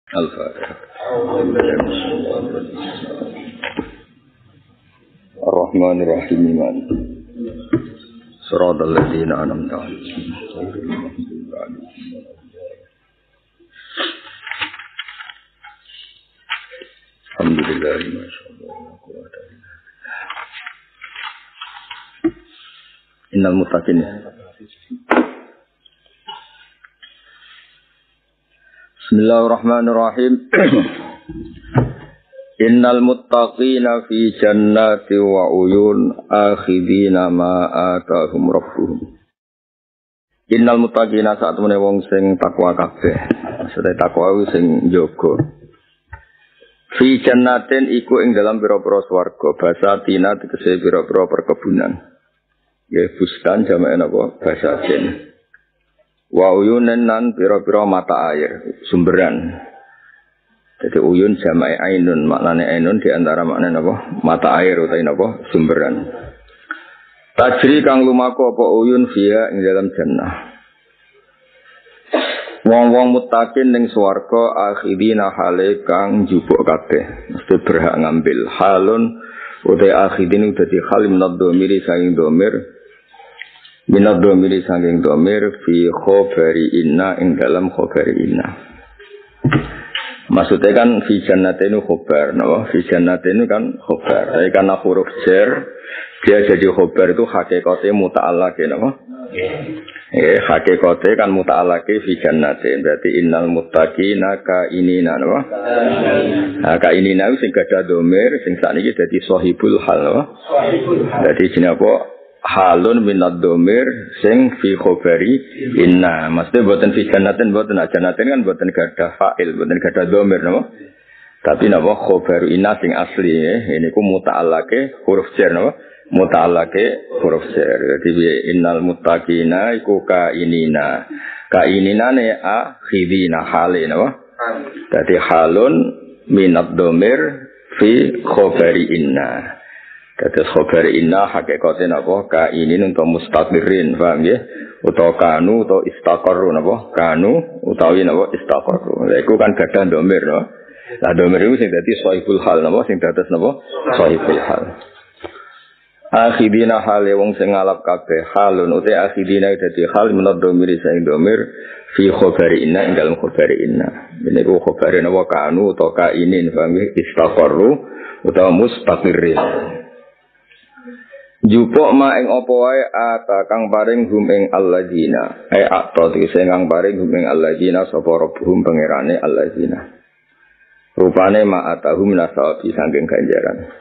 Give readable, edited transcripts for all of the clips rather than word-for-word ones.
Al-Fatihah. Ar-Rahmanir-Rahim. Shiratal ladzina an'amta 'alaihim. Alhamdulillah, masyaallah. Innal muttaqin. Bismillahirrahmanirrahim. Innal muttaqina fi jannati wa uyun akhidina ma atahum rabbuhum. Innal muttaqina sak temene wong sing takwa kabeh. Maksudé takwa sing njaga. Fi jannatin iku ing dalam pira-pira swarga, basatina tegese pira-pira perkebunan. Ya bustan jamae napa basatin. Wa uyunan nan pira-pira mata air, sumberan. Jadi uyun jamae ainun, maknane ainun di antara maknane napa? Mata air utawa napa? Sumberan. Tajri kang lumaku apa uyun fiha ing dalam jannah. Wong-wong muttaqin ning swarga akhidina hale kang njupuk kabeh, mesti berhak ngambil halun utawa akhidin dadi hal minad dhamiri saking dhamir. Minad dhamiri saking dhamir fi khabari inna ing dalam khabari inna. Maksudnya kan fi jannatin khabar, napa? Fi jannatin kan khabar. Tapi karena huruf jar dia jadi khabar itu hakikate muta'allaq napa? Hakikate kan muta'allaq fi jannatin. Berarti innal muttaqina ka inina napa? Nah, ka inina sing gadah dhamir sing sakniki dadi sahibul hal napa? Dadi jenenge apa? Halun minad domir sing fi khobari inna. Maksudnya buatan fi jannatin, buatan jannatin kan buatan gadah fa'il, buatan gadah domir nama. Tapi nama khobaru inna sing asli ini ku muta'allake huruf jar nama. Muta'allake huruf jar. Jadi innal muttaqina iku ka'inina. Ka'inina ne akhidina hale nama. Jadi halun minad domir fi khobari inna. Kata khabar inna hakikatnya napa kainin untuk mustaqirin, paham ya? Utawa kanu atau istaqarru napa? Kanu utawi napa istaqarru. Lha iku kan gadah dhamir napa? Lah dhamir iku sing dadi sahibul hal napa sing dados napa? Sahibul hal. Akhidina hale wong sing ngalap kabeh halun utawa akhidina dadi hal menad dhamir sing dhamir fi khabar inna ing dalem khabar inna. Dene ku khabar napa kanu utawa kainin, paham ya? Istaqarru utawa mustaqirin. Jupuk ma ing apa wae ata kang paring hum ing alladzina atta sing kang paring hum ing alladzina sapa rabbuhum pangerane alladzina rupane ma atahum nasabi saking ganjaran.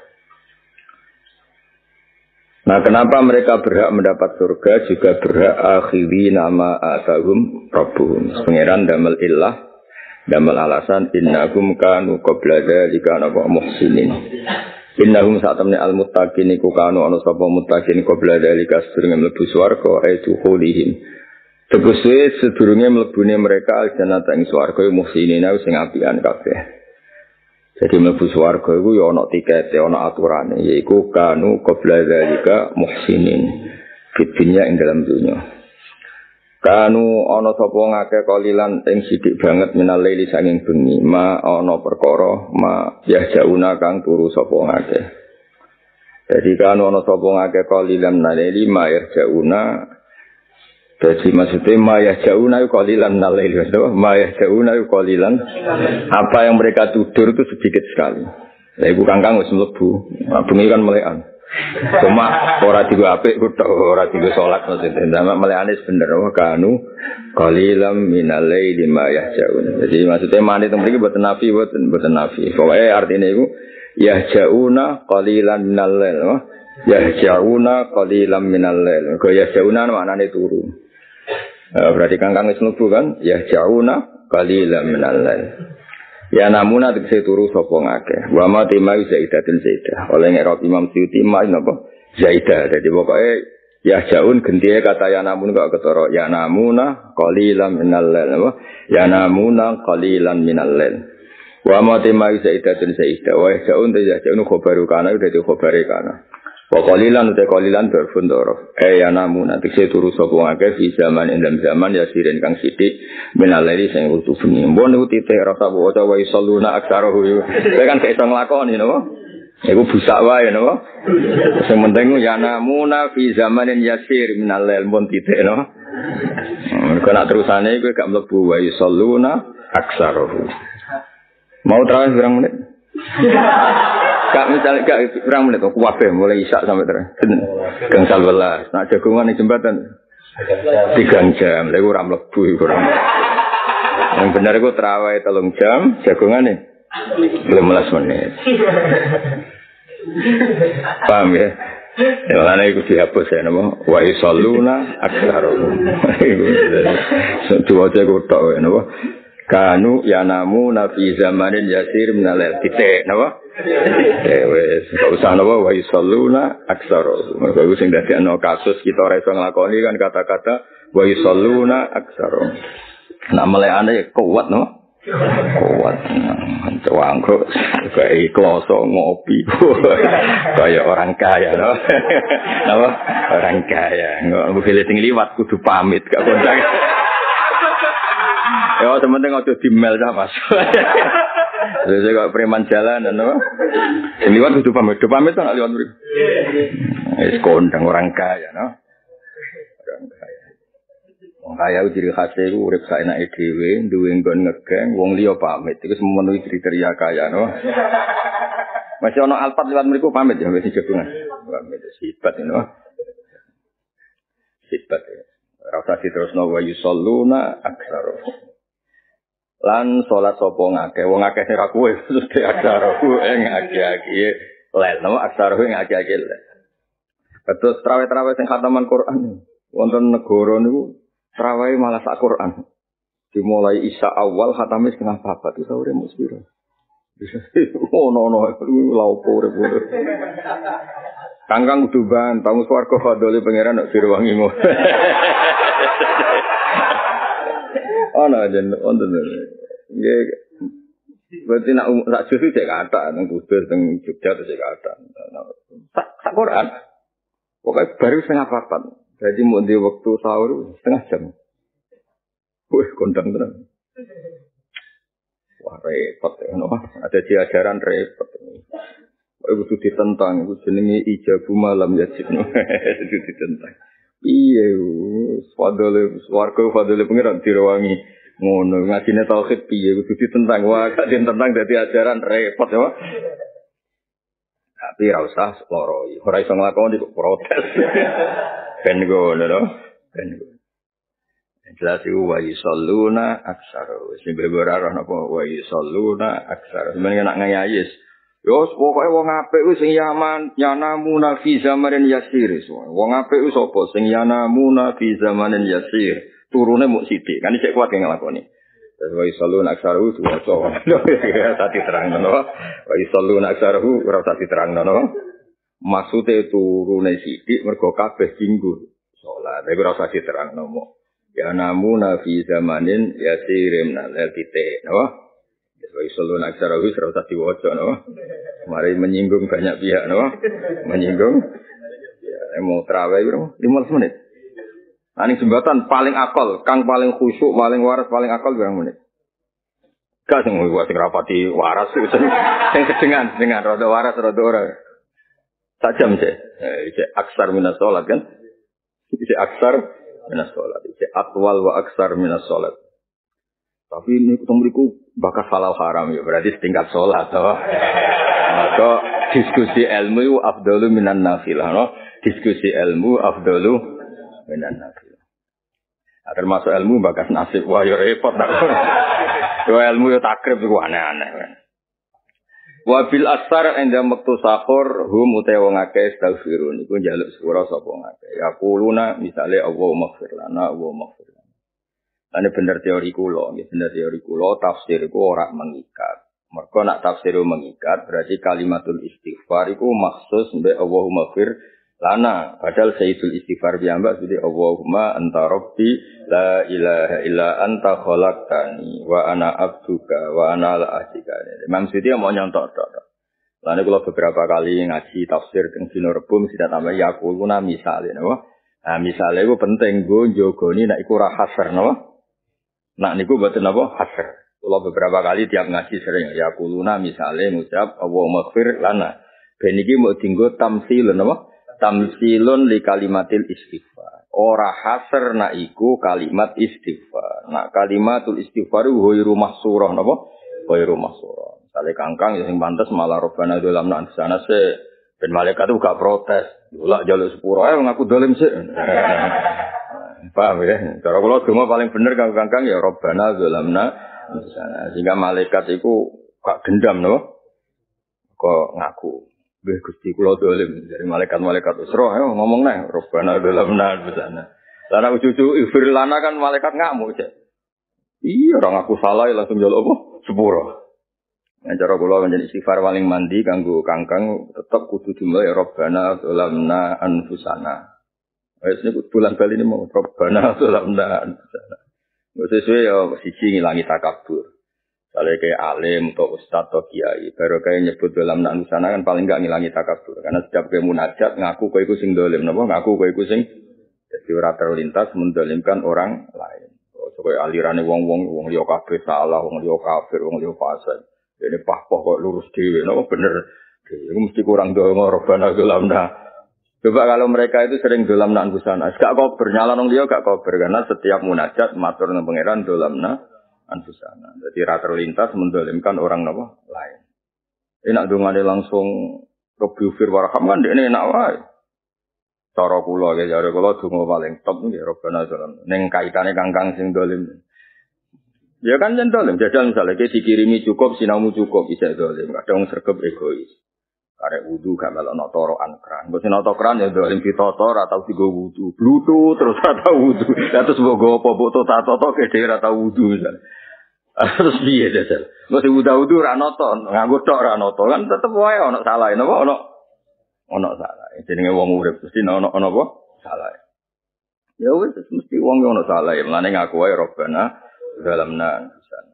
Nah, kenapa mereka berhak mendapat surga juga berhak akhiri nama atahum rabbuhum pangeran damel illah damel alasan innahum kanu qabla dzalika muhsinin. Innahum sa'tamni al-muttaqin iku kanu ana sapa muttaqin qabla dalika sedurunge mlebu swarga aitu khulihim. Tegese sedurunge mlebune mereka al-jannata ing swarga muhsinina sing apian kabeh. Jadi mlebu swarga iku ya ana tikete, ana aturane yaiku kanu qabla dalika muhsinin. Fitnya ing dalam dunia. Kanu ana sapa ngake kalilan ing sithik banget minalaili saking bengi ma ana perkara ma yahjauna kang turu sapa ngake. Jadi kanu ana sapa ngake kalilan minalaili ma yahjauna. Jadi maksudnya ma yahjauna kalilan minalaili, ma yahjauna kalilan apa yang mereka tidur itu sedikit sekali. Lah ibu kangkang wis mlebu, bengi kan melekan. Cuma ora digo apik kok ora digo salat maksudnya. Ndak melehane bener kanu qalilam minalaili ma yahjaun. Jadi maksudnya mane teng mriki mboten nafi mboten nafi. Pokoke artine iku yahjauna qalilan minalail. Yahjauna qalilan minalail. Kok yahjauna maknane turu. Berarti kangkang wis mlebu kan yahjauna qalilan minalail. Ya namuna tegese turu sapa ngakeh. Wa ma timai zaidatin zaidah. Oleh ngerot Imam Suyuti mai napa? Zaidah. Dadi pokoke ya jaun gentihe kata ya namun kok ketara ya namuna qalilan minal lail napa? Ya namuna qalilan minal lail. Wa ma timai zaidatin zaidah. Wa jaun te ya jaun khabaru kana dadi khabare kana. Wa qalilan uta qalilan darfun dorof. Ya namun nanti saya turu sapa ngake fi zaman endam zaman ya siren kang sithik minalairi sing wutu bengi. Mbon niku titik rasa waca wa isalluna aksarohu. Saya kan gak iso nglakoni napa. Iku busak wae napa. Sing penting ya namuna fi zamanin yasir minalail mbon titik napa. Mergo nak terusane kowe gak mlebu wa isalluna aksarohu. Mau terawih berapa menit? Kak misalnya kak berapa menit? Aku wabeh mulai isak sampai terang. Gangsal belas. Nak jagungan di jembatan 3 jam. Lalu kurang lebu kurang. Yang benar aku terawih 3 jam. Jagungan nih 15 menit. Paham ya? Yang lain itu dihapus ya nama. Wa isalluna aksarohum. Dua aja aku tahu ya nama. Kanu yanamu nafi zamanin yasir minalel titik napa wis gak usah napa wa isalluna aksara mergo iku sing dadekno kasus kita ora iso nglakoni kan kata-kata wa isalluna aksara nek melekane kuat no kuat wangko kayak ikhlas ngopi kayak orang kaya no napa orang kaya ngombe sing liwat kudu pamit gak kondang. Ya, sementing aja di-mail ta, Mas. Saya kok preman jalan ana. Liwat kudu pamit ta liwat mriki. Wis kondang orang kaya, no. Orang kaya. Wong kaya ciri khase iku urip saenake dhewe, duwe nggon ngegeng, wong liya pamit. Iku memenuhi kriteria kaya, no. Masih ana alpat liwat mriku pamit ya wis jagungan. Pamit sifat, no. Sifat. Rasa diterusno wa yusalluna aksarohum. Lan salat sapa ngake wong akeh ora kowe mesti aksarohu ing akeh-akeh lel no aksarohu ing akeh-akeh lel. Terus traweh-traweh sing khataman Quran wonten negara niku traweh malah sak Quran. Dimulai isya awal khatame setengah 4 itu sahur mesti piro. Ono laupo urip. Kangkang duban tamu swarga fadole pangeran nek direwangi ngono. Ana jen wonten. Nggih. Berarti nak sak jus cek kata nang Kudus teng Jogja cek kata. Sak Quran. Pokoke baru setengah 4. Jadi mau di waktu sahur setengah jam. Wih, kondang tenan. Wah, repot ya, no? Ada di ajaran repot. Itu ditentang, itu jenenge ijabu malam ya cipno. Itu ditentang. Iya, warga fadole pengiran direwangi ngono ngajine tauhid piye kudu ditentang. Wah, gak ditentang dadi ajaran repot ya. Tapi ra usah loro. Ora iso nglakoni kok protes. Ben ngono lho. Ben ngono. Jelas iku wa yusalluna aksara. Sing beberapa napa wa yusalluna aksara. Sebenarnya nak ngayis. Yo pokoke wong apik ku sing yaman yanamuna fi zamanin yasir. Wong apik ku sapa sing yanamuna fi zamanin yasir. Turune muk sithik. Kan isih kuat nglakoni. Wa yusalluna aksarahu diwaca. Ya tadi terangno. Wa yusalluna aksarahu ora tadi terangno. Maksude turune sithik mergo kabeh dinggo salat. Iku ora usah diterangno mok. Yanamuna fi zamanin yasirin nal titik. Napa? Wa yusalluna aksarahu ora usah diwaca. Mari menyinggung banyak pihak, no? Menyinggung. Ya, mau terawih berapa? 15 menit. Aning jembatan paling akal, kang paling khusyuk, paling waras, paling akal berapa menit? Gak sing sing rapati waras sing dengan rada waras rada ora. Sak jam sih. Iki aksar minas salat kan? Iki aksar minas salat. Iki atwal wa aksar minas salat. Tapi ini ketemuriku bakas halal haram ya, berarti setingkat sholat toh. Maka diskusi ilmu itu afdalu minan nafilah, no? Diskusi ilmu afdalu minan nafilah. Nah, termasuk ilmu bakas nasib, wah ya repot tak. Ilmu ya takrib itu aneh-aneh. Wabil asar enda waktu sahur hum utai wong akeh astaghfirun iku njaluk sepura sapa ngakeh. Ya kuluna misale Allahumma ighfir lana Allahumma ighfir. Ini benar teori kula, benar teori kula tafsir iku ora mengikat. Mergo nak tafsir mengikat berarti kalimatul istighfar iku maksus mbek Allahumma ighfir lana. Padahal sayyidul istighfar piyambak jadi Allahumma anta rabbi la ilaha illa anta khalaqtani wa ana abduka wa ana la ahdika. Imam Suyuti mau nyontok tok. Lalu kalau beberapa kali ngaji tafsir teng dina Rebo mesti tambah yaquluna misale napa. Nah, misale iku penting go njogoni nek iku ra hasr napa. Nak niku mboten napa hasr. Kula beberapa kali tiap ngaji sering yaquluna misale ngucap Allahumma ighfir lana. Ben iki mau dienggo tamsilun napa? Tamsilun li kalimatil istighfar. Ora hasr nak iku kalimat istighfar. Nak kalimatul istighfar ghairu mahsurah napa? Ghairu mahsurah. Sale kangkang yang pantes malah Rabbana dolamna anfusana se ben malaikat itu gak protes. Ulak jaluk sepuro ngaku dolim sik. Paham ya? Cara kula donga paling bener kangkang ya Rabbana dolamna anfusana. Sehingga malaikat itu gak dendam no. Kok ngaku. Nggih Gusti kula dolim dari malaikat-malaikat usra ngomong neh Rabbana dolamna anfusana. Lah nek cucu ighfir lana kan malaikat ngamuk cek. Iya orang aku salah langsung jaluk apa? Sepuro. Nah, cara kula menjadi istighfar paling mandi kanggo kangkang tetep kudu dimulai Rabbana dzalamna anfusana. Wis niku bulan bali ini mau Rabbana dzalamna anfusana. Wis sesuai ya siji ngilangi takabur. Sale kayak alim atau ustaz atau kiai, baru kayak nyebut dzalamna anfusana kan paling enggak ngilangi takabur. Karena setiap kowe munajat ngaku kowe iku sing dolim napa? Ngaku kowe iku sing dadi ora terlintas mendolimkan orang lain. Kaya alirane wong liya kabeh salah, wong liya kafir, wong liya fasik. Ini pahpoh kok lurus dhewe, napa bener. Iku mesti kurang donga Rabbana dolamna. Coba kalau mereka itu sering dolamna anfusana, gak kober nyala nang liya gak kober karena setiap munajat matur nang pangeran dolamna anfusana. Jadi ra terlintas mendolimkan orang napa lain. Enak dongane langsung Rabbi fir warham kan dekne enak wae. Cara kula ya jare kula donga paling top nggih Rabbana dolamna. Ning kaitane kangkang sing dolim. Ya kan dolim, jajal misalnya kita dikirimi cukup, sinamu cukup, bisa dolim. Kadang sergap egois. Karek wudu gak melok notoroan kran. Mbok sing kran ya dolim ditotor atau digo wudu. Bluetooth terus atau wudu. Terus mbok apa mbok toto ke daerah atau wudu misalnya. Terus piye jajal? Mbok sing wudu ra noto, nganggo tok ra noto kan tetep wae ana salah napa ana salah. Jenenge wong urip mesti ana apa? Salah. Ya wis mesti wong ana salah. Mulane ngaku wae Rabbana dalamna anfusana.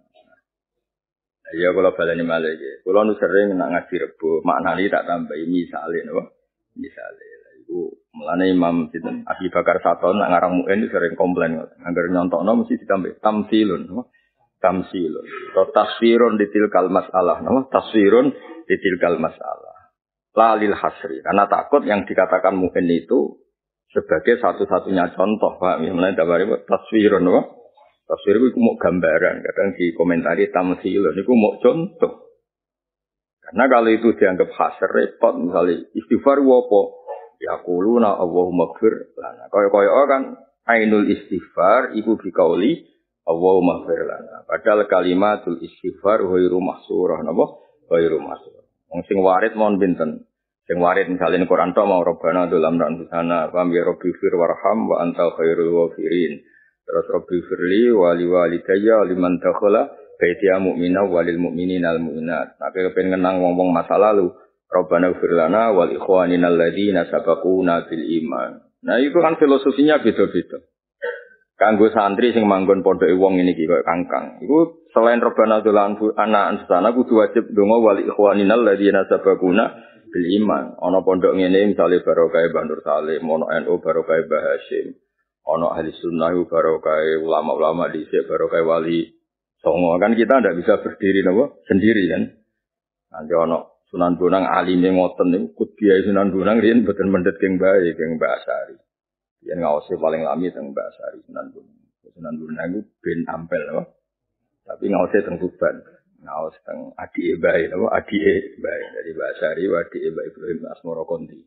Ya kalau baleni malih iki. Kula nu sering nak ngaji Rebo, maknane tak tambahi misale napa? Misale. Iku mulane Imam Sinten Abi Bakar Saton nak ngarang muin sering komplain. Angger nyontokno mesti ditambah tamsilun, napa? Tamsilun. Atau tasfirun ditilkal masalah, napa? Tasfirun ditilkal masalah. La lil hasri. Karena takut yang dikatakan muin itu sebagai satu-satunya contoh, Pak. Mulane dabari tasfirun, napa? Tafsir itu mau gambaran, kadang dikomentari tamsil, itu mau contoh. Karena kalau itu dianggap hasr repot, misalnya istighfar wopo, ya kuluna Allahumma ighfir lana. Kaya kan ainul istighfar iku bikauli Allahumma ighfir lana. Padahal kalimatul istighfar ghairu mahsurah, napa? Ghairu mahsurah. Wong sing warid mon pinten? Sing warid misalnya Quran tok mau Rabbana dzalamna anfusana wa ya rabbi fir warham wa anta khairul ghafirin. Terus Rabbi firli wali walidayya liman dakhala baitiya mu'mina walil mu'minina al mu'minat. Nek kepen ngenang wong-wong masa lalu, Rabbana ighfir lana wal ikhwanina alladziina sabaquna bil iman. Nah, itu kan filosofinya beda-beda. Kanggo santri sing manggon pondoke wong ini iki koyo kangkang. Iku selain Rabbana dolan anak ansana kudu wajib donga wal ikhwanina alladziina sabaquna bil iman. Ana pondok ngene misale barokah Bandur Salim, ana NU barokah Mbah Hasyim. Ono ahli sunnah barokah ulama-ulama dhisik barokah wali songo kan kita ndak bisa berdiri napa sendiri kan. Nanti ono Sunan Bonang alime ngoten niku kudiai Sunan Bonang riyen mboten mendhet keng bae keng Mbak Asari. Yen ngawase paling lami teng Mbak Asari Sunan Bonang. Sunan Bonang iku ben ampel napa. Tapi ngawase teng Tuban. Ngawas teng adike bae napa adike bae dari Mbak Asari adike Mbak Ibrahim Asmara Konti.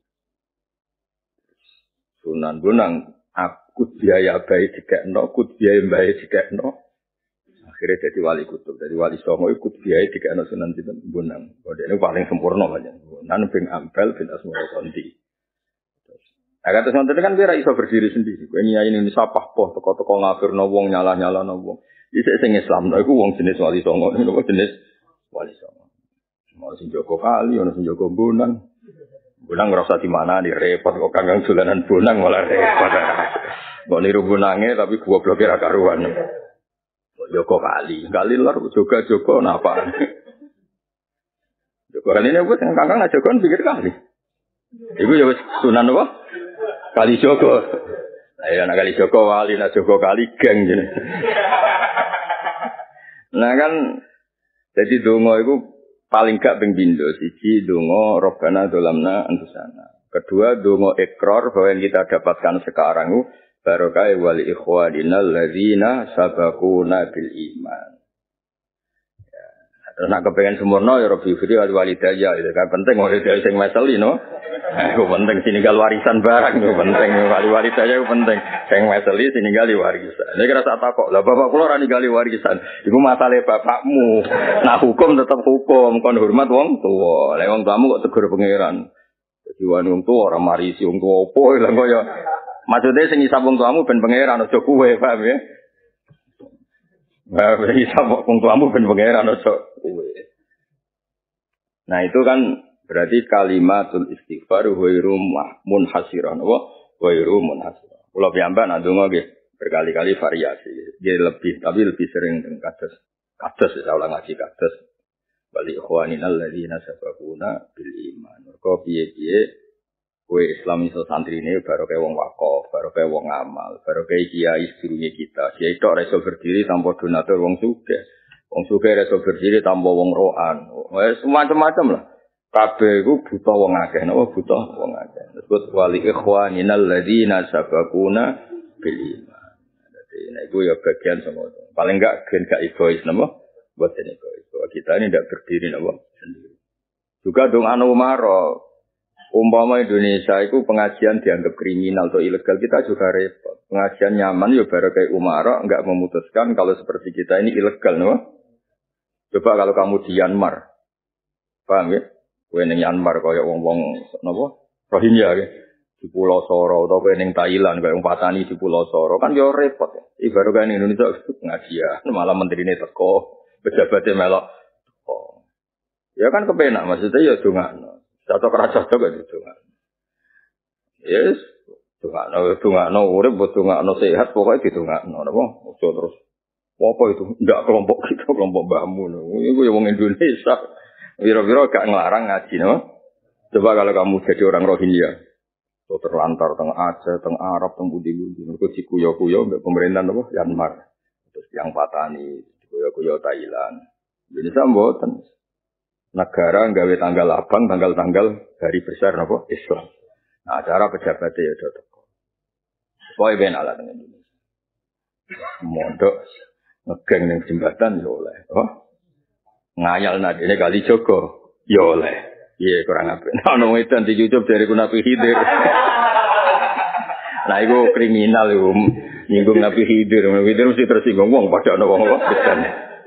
Sunan Bonang aku biaya baik dikekno, kut biaya baik dikekno. Akhirnya jadi wali kutub, dari wali songo ikut biaya dikekno Sunan Bonang. Ini paling sempurna banyak. Nan bin Ampel bin Asmara Konti. Nah kata Sunan kan dia iso berdiri sendiri. Kau nyai ini sapah poh, toko-toko ngafir wong nyala wong. Isek sing Islam, aku wong jenis wali songo, ini jenis wali songo. Mau sing Joko Kali, ono sing Joko Bonang. Bonang ngerasa di mana di repot kok kanggang dolanan Bonang malah repot. Kok niru Bonange tapi gua blokir karuan. Kok Joko Kali lor joga napa. Joko kali ini apa? Yang kangkang nak Joko pikir kali. Iku ya Sunan apa? Kali Joko. Ayo nak kali Joko wali, nak Joko kali geng gini. Nah kan, jadi dongo itu paling gak ping pindho. Siji dongo Robbana dolamna antusana. Kedua dongo ikrar bahwa yang kita dapatkan sekarang itu barokah wal ikhwanina alladzina sabaquna bil iman. Terus nak kepengen sempurna ya Rabbi Firi walidaya itu kan penting walidaya sing meseli no. Itu penting sininggal warisan barang itu penting walidaya itu penting. Sing meseli sininggal warisan. Nek rasa takok, lah bapak kula ora ninggali warisan. Iku masalah bapakmu. Nah hukum tetap hukum, kon hormat wong tuwa. Lek wong tuamu kok tegur pangeran. Dadi wong tuwa ora marisi wong tuwa opo lha kaya. Maksudnya sing isap wong tuamu ben pangeran aja kowe, paham ya? Nah, isap wong tuamu ben pangeran aja. Nah itu kan berarti kalimatul istighfar ghairu munhasirah napa ghairu munhasirah. Kula piyambak nak donga nggih berkali-kali variasi. Nggih lebih tapi lebih sering teng kados saya ulang ngaji kados bali ikhwanin alladzina sabaquna bil iman. Mergo piye-piye kowe Islam iso santrine baru kaya wong wakaf, baru kaya wong amal, baru kaya kiai sedurunge kita. Kiai tok iso berdiri tanpa donatur wong sugih. Wong sugih iso berdiri tanpa wong rohan. Wis macam-macam lah. Kabeh iku buta wong akeh, napa buta wong akeh. Disebut wali ikhwaninal ladzina sabaquna bil iman. Dadi nek iku ya bagian sama. Paling enggak gak egois napa? Boten egois. Kita ini tidak berdiri napa sendiri. Juga dong anu umaro. Umpama Indonesia itu pengajian dianggap kriminal atau ilegal, kita juga repot. Pengajian nyaman ya baru kayak umaro enggak memutuskan kalau seperti kita ini ilegal, no? Coba kalau kamu di Myanmar, paham ya? Kowe ning Myanmar kaya wong-wong napa? Rohingya ya. Di Pulau Soro atau kowe ning Thailand kaya wong Patani di Pulau Soro kan yo repot ya. Ibarat kan Indonesia pengajian malah menterine teko, pejabatnya melok teko. Ya kan kepenak maksudnya ya dongakno. Satu kerajaan juga itu dongakno. Yes, dongakno urip mbok dongakno sehat pokoke didongakno napa? Ojo terus apa itu? Ndak kelompok kita, kelompok mbahmu. Iku ya wong Indonesia. Wira-wira gak ngelarang ngaji, no? Coba kalau kamu jadi orang Rohingya, atau terlantar teng Aceh, teng Arab, teng budi-budi, mereka dikuyo-kuyo mbek pemerintahan apa? Myanmar. Terus yang Patani, dikuyo-kuyo Thailand. Indonesia mboten. Negara nggawe tanggal abang, tanggal-tanggal hari besar napa? Islam. Nah, acara pejabatnya ya do teko. Pokoke ben ala dengan Indonesia. Mondok ngegeng ning jembatan yo oleh. Oh. Ngayal nadine kali Joko yo oleh. Iya kurang apik. Ono wedan di YouTube dari Nabi Khidir. Nah iku kriminal iku nyinggung Nabi Khidir. Nabi Khidir mesti tersinggung wong padha ana wong wedan.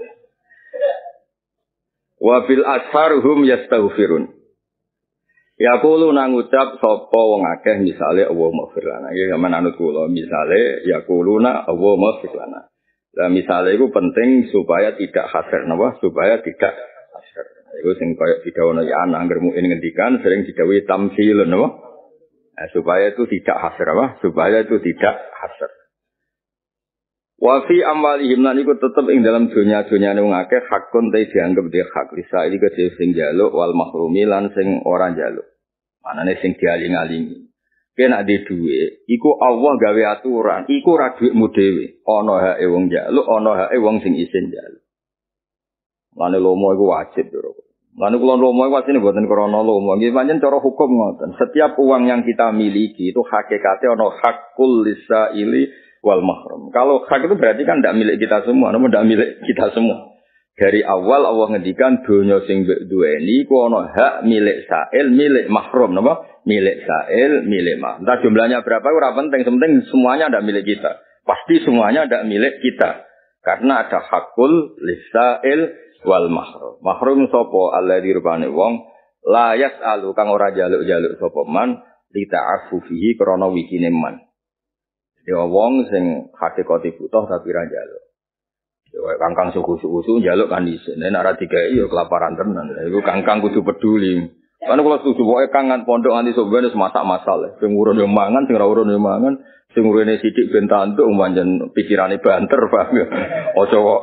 Wa bil asharhum yastaghfirun. Ya kulo nang ucap sapa wong akeh misale Allah maghfir lana. Iki sampean anut kula misale ya kuluna Allah maghfir lana. Lah misale iku penting supaya tidak hasar napa? Supaya tidak hasar. Iku sing kaya didawono ya ana angger mukmin ngendikan sering didhawuhi tamsil napa? Nah, supaya itu tidak hasar apa? Supaya itu tidak hasar. Wa fi amwalihim lan iku tetep ing dalam dunya-dunyane wong akeh hakun te dianggep dia hak lisa iki kedhe sing njaluk wal mahrumi lan sing ora njaluk. Manane sing dialing-alingi. Kena di duwe, iku Allah gawe aturan, iku ora dhuwitmu dhewe. Ana hake wong njaluk, ana hake wong sing isin njaluk. Mane lomo iku wajib lho. Mane kula lomo iku asline mboten krana lomo, nggih pancen cara hukum ngoten. Setiap uang yang kita miliki itu hakikate ana hakul lisaili wal mahrum. Kalau hak itu berarti kan tidak milik kita semua, namun tidak milik kita semua. Dari awal Allah ngendikan donya sing duweni ku ana hak milik sa'il, milik mahrum, napa? Milik sa'il, milik mahrum. Entah jumlahnya berapa ora penting, penting semuanya ada milik kita. Pasti semuanya ada milik kita. Karena ada hakul lisa'il wal mahrum. Mahrum sapa alladzi rupane wong la yas'alu kang ora jaluk-jaluk sapa man li ta'affu fihi krana wikine man. Ya wong sing hakikate butuh tapi ra njaluk. Ya kangkang suku-suku njaluk kan isin. Nek ora digawe ya kelaparan tenan. Iku kangkang kudu peduli. Kan kula setuju pokoke kangen pondok nganti sampeyan wis masak masal. Sing urun yo mangan, sing ora urun yo mangan, sing urune sithik ben tantuk pancen pikirane banter, Pak. Aja kok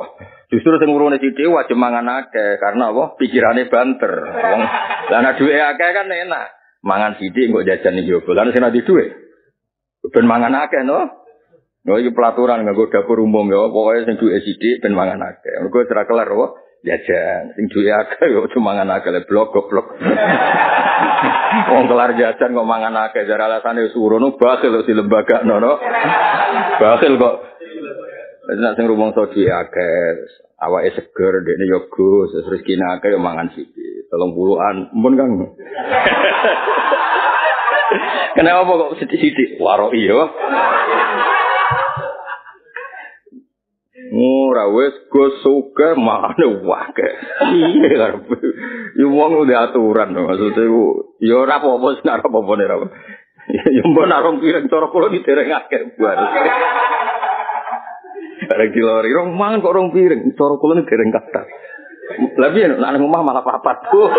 Justru sing urune sithik wajib mangan akeh karena apa? Pikirane banter. Wong lah nek duwe akeh kan enak. Mangan sithik kok jajan iki opo. Lah sing ora duwe. Ben mangan akeh no. No iki pelaturan nganggo dapur umum ya. Pokoke sing duwe sithik ben mangan akeh. Mergo ora kelar apa? Jajan. Sing duwe akeh yo cuma mangan akeh le blok goblok. Wong kelar jajan kok mangan akeh. Jar alasane wis urono bakhil di lembaga no. Bakhil kok. Nek sing rumangsa duwe akeh, awake seger, dekne yo Gus, rezekine akeh yo mangan sithik. 30-an, mumpun Kang. Kenapa kok sithik-sithik? Waroi yo. Ora wis Gus suka mangan wae. Iya karepe. Yo wong udah aturan maksudnya yo ora apa-apa sing ora apa-apa nek ora. Yo mbok narong pirang cara kula ditereng akeh buar. Barang dilori, rong mangan kok rong piring. Cara kula ni dereng kathah. Lah piye nek nang omah malah papat.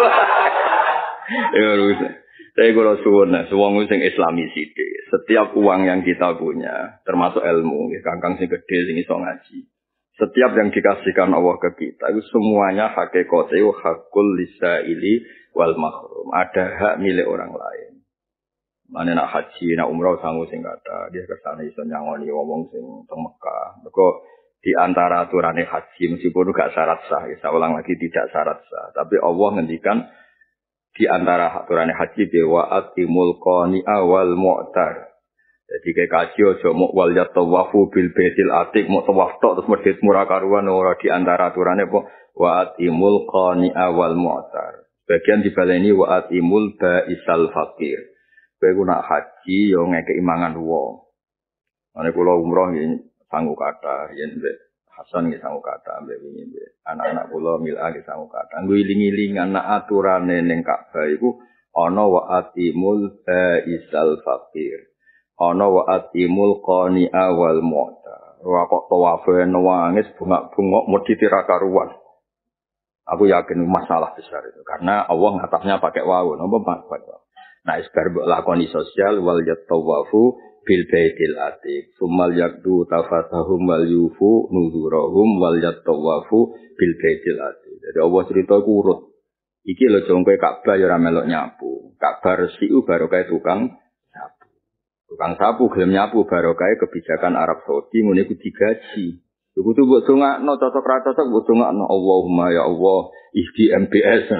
Ya wis. Saya kula suwun wong sing islami sithik. Setiap uang yang kita punya, termasuk ilmu, nggih kangkang sing gedhe sing iso ngaji. Setiap yang dikasihkan Allah ke kita itu semuanya hakikate hakul lisaili wal mahrum. Ada hak milik orang lain. Mane nak haji, nak umrah sangu sing kata dia kesana iso nyangoni wong sing teng Mekah. Mergo di antara aturane haji meskipun gak syarat sah, ya saya ulang lagi tidak syarat sah, tapi Allah ngendikan di antara aturane haji wa atimul qani'a wal mu'tar. Jadi kayak kaji aja mok wal yatawafu bil baitil atiq mok tawaf tok terus masjid murah karuan ora di antara aturane apa wa atimul qani'a wal mu'tar. Bagian dibaleni wa atimul ba'isal faqir. Kowe ku nak haji yo ngekeki mangan wong. Mane kula umroh nggih sanggup kata yen mbek Hasan nggih sanggup kata mbek wingi mbek anak-anak kula mila nggih sanggup kata. Nggo iling-ilingan nak aturane ning Ka'bah iku ana wa atimul isal faqir. Ana wa atimul qani'a wal mu'ta. Ora kok tawafe nangis bungak-bungok mesti tira karuan. Aku yakin masalah besar itu karena Allah ngatapnya pakai wawu, napa pakai wawu. Nah, isbar lakoni sosial wal yatawafu bil baitil atiq. Sumal yakdu tafatahum wal yufu nuzurahum wal yatawafu bil baitil atiq. Jadi Allah cerita ku urut. Iki lho jongke Ka'bah ya ora melok nyapu. Ka'bah resiku barokah tukang sapu. Tukang sapu gelem nyapu barokah kebijakan Arab Saudi ngene iku digaji. Iku tuh mbok dongakno cocok ra cocok mbok dongakno Allahumma ya Allah ihdi MBS.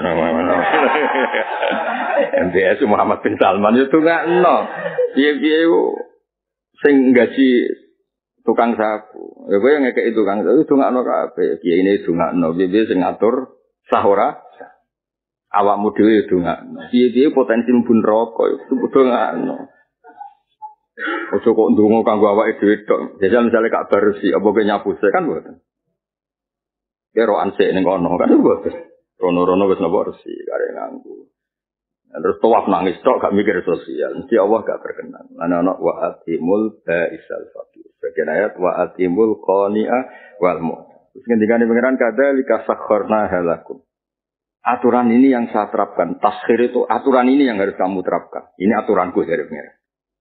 MBS Muhammad bin Salman yo dongakno. Piye-piye sing gaji tukang sapu. Ya kowe ngekeki tukang sapu dongakno kabeh. Piye ini dongakno, piye sing ngatur sah ora? Awakmu dhewe dongakno. Piye-piye potensi mlebu neraka itu dongakno. Ojo kok ndonga kanggo awake dhewe tok. Jajal misale Kak Barsi apa kowe nyapu kan mboten. Kero ansik ning kono kan mboten. Rono-rono wis napa resi kare nganggo. Terus tawaf nangis tok gak mikir sosial. Mesti Allah gak berkenan. Ana wa atimul ba'isal faqir. Bagian ayat wa atimul qani'a wal mu'ta. Terus ngendikane pangeran kadzalika sakharna halakum. Aturan ini yang saya terapkan. Taskhir itu aturan ini yang harus kamu terapkan. Ini aturanku dari pangeran.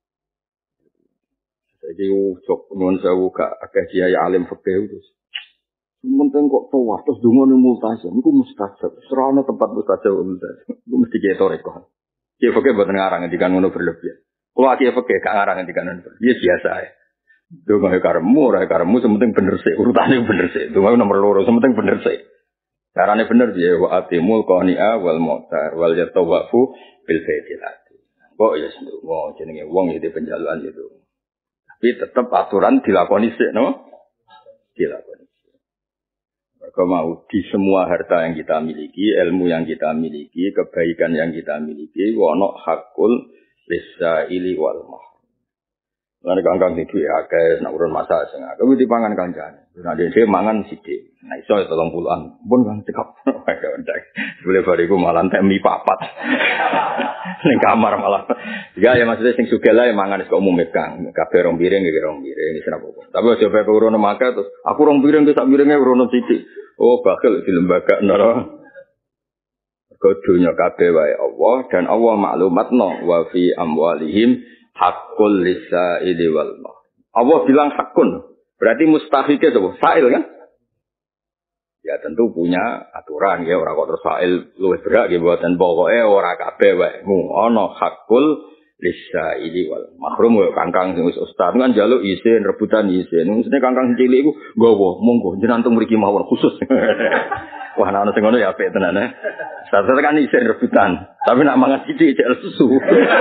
Jadi ucap nuwun sewu gak akeh kiai alim fikih terus. Penting kok tawaf terus dungane multazam iku mustajab. Serana tempat mustajab multazam. Iku mesti ketor kok. Kiai fikih boten ngarang ngendikan ngono berlebihan. Kulo kiai fikih gak ngarang ngendikan ngono. Ya biasa ae. Donga karemu ora karemu sementing bener sik. Urutane bener sik. Donga nomor 2 sementing bener sik. Carane bener piye wa atimul qani'a wal mu'tar wal yatawafu bil baitil atiq. Kok ya sendungo jenenge wong iki penjaluan itu. Tapi tetap aturan dilakoni sik, no? Dilakoni sik. Maka mau di semua harta yang kita miliki, ilmu yang kita miliki, kebaikan yang kita miliki, wono hakul lisaili wal mahrum. Lan kangkang iki akeh nek urun masak sing akeh kuwi dipangan kancane. Nek dhewe mangan sithik. Nek iso 30-an. Pun kan cekap. Boleh bariku malah entek mi papat. Ning kamar malah. Ya maksudnya sing sugih lah mangan kok umum Kang. Kabeh rong piring iki rong piring wis ora apa-apa. Tapi aja pepe urono makan terus aku rong piring sak piringe urono sithik. Oh, bakal di lembaga nara. Kedunya kabeh wae Allah dan Allah maklumatno wa fi amwalihim hakul lisaili wal mahrum. Allah bilang hakun. Berarti mustahike sapa? Fa'il kan? Ya tentu punya aturan ya ora kok terus fa'il luwih berak nggih mboten pokoke ora kabeh wae ana hakul lisaili wal mahrum yo kangkang sing wis ustaz kan njaluk isin rebutan isin mestine kangkang cilik iku nggawa monggo jenengan mriki mawon khusus wah ana sing ngono ya apik tenan Ustaz kan isin rebutan tapi nak mangan sithik cek susu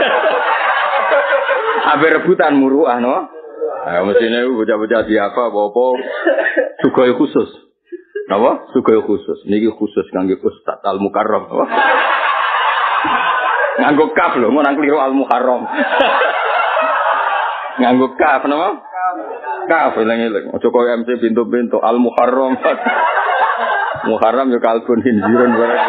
ape rebutan muruah no mestine bocah-bocah diapa apa sugoi khusus apa? Sugih khusus. Niki khusus kangge Ustaz Al Mukarram. Nganggo kaf lho, mau nang kliru Al Mukarram. Nganggo kaf napa? Kaf eling-eling. Aja koyo MC pintu-pintu Al Mukarram. Mukarram yo kalbun hinzirun barang.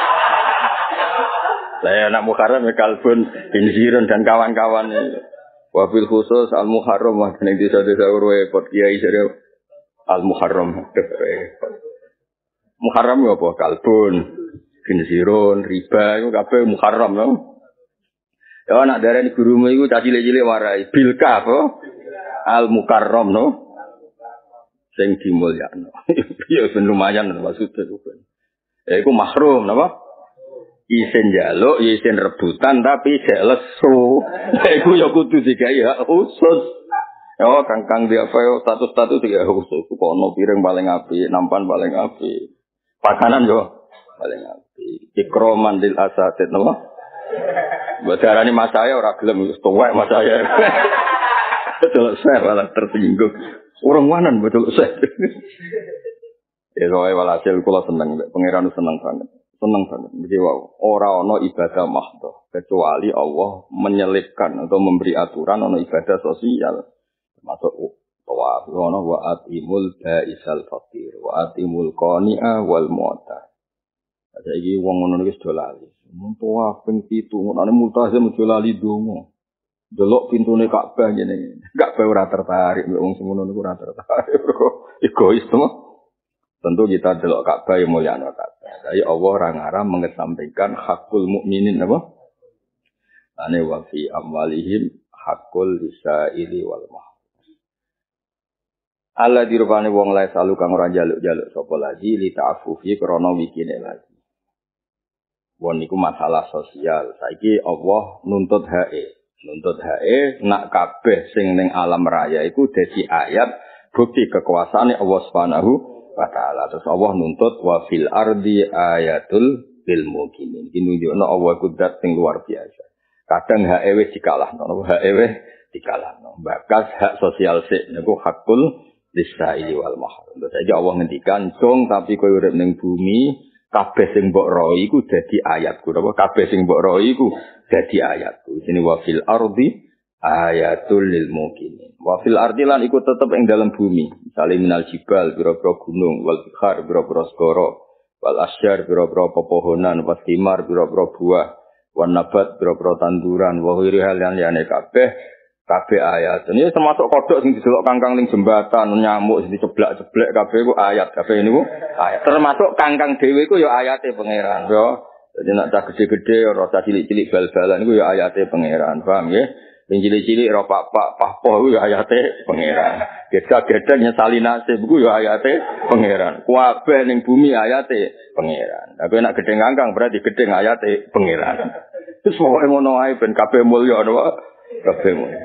Saya anak Mukarram yo kalbun hinzirun dan kawan-kawan. Wabil khusus Al Mukarram wah ning desa-desa repot kiai sare Al Mukarram. Muharram ya apa? Kalbun, khinzirun, riba, itu kabeh muharram no? Ya nak darani gurumu iku cah cilik-cilik warai bilka apa? Al mukarram no. Sing dimulyakno. Ya ben lumayan maksudnya iku. Ya iku mahrum napa? Isin njaluk, isin rebutan tapi sik lesu. Iku ya kudu digawe hak khusus. Ya kangkang dia apa status-status ya khusus. Kono piring paling apik, nampan paling apik. Pakanan yo paling apik. Ikroman lil asatid napa? Mbok darani mas saya ora gelem tuwek mas saya. Betul saya malah tersinggung. Urung wanan betul saya. Ya soe walhasil kula seneng pangeran seneng banget. Seneng banget. Jadi ora ana ibadah mahdhah kecuali Allah menyelipkan atau memberi aturan ana ibadah sosial. Termasuk tawaf ono wa atimul baisal faqir wa atimul qani'a wal mu'ta. Saiki wong ngono iki wis lali. Mun tawaf ping 7 ngono multazam aja lali donga. Delok pintune Ka'bah ngene. Ka'bah ora tertarik wong semono niku ora tertarik. Egois to. Tentu kita delok Ka'bah yang mulyano Ka'bah. Jadi Allah ora ngarang mengesampingkan hakul mukminin apa? Ane wa fi amwalihim hakul lisaili wal mahrum. Allah dirupane wong lae salu kang ora njaluk-njaluk sapa lagi li ta'affufi krana wikine lagi. Wong niku masalah sosial. Saiki Allah nuntut hae. Nuntut hae nak kabeh sing ning alam raya iku dadi ayat bukti kekuasaane Allah Subhanahu wa taala. Terus Allah nuntut wa fil ardi ayatul lil mukminin. Iki nunjukno Allah kudrat sing luar biasa. Kadang hae wis dikalahno, hae wis dikalahno. Bakas hak sosial sik niku hakul lisaili wal mahrum. Saiki Allah ngendikan, "Jong tapi kowe urip ning bumi, kabeh sing mbok ro iku dadi ayatku." Napa kabeh sing mbok ro iku dadi ayatku. Sini wa fil ardi ayatul lil mukminin. Wa fil ardi lan iku tetep ing dalam bumi. Misale minal jibal, pira-pira gunung, wal bihar, pira-pira segara, wal asyjar, pira-pira pepohonan, was thimar, pira-pira buah, wan nabat, pira-pira tanduran, wa hiri hal yang liyane kabeh ayat. Ini termasuk kodok sing didelok kangkang ning jembatan, nyamuk sing diceblak-ceblek kabeh iku ayat. Kabeh niku ayat. Termasuk kangkang dhewe iku ya ayate pangeran, yo. Jadi nek cah gede-gede ora cah cilik-cilik bal-balan iku ya ayate pangeran, paham nggih? Sing cilik-cilik ora pak-pak pahpoh iku ya ayate pangeran. Gedhe-gedhe nyesali nasib iku ya ayate pangeran. Kabeh ning bumi ayate pangeran. Tapi nek gedhe kangkang berarti gedhe ayate pangeran. Terus pokoke ngono ae ben kabeh mulya napa? Kabeh mulya.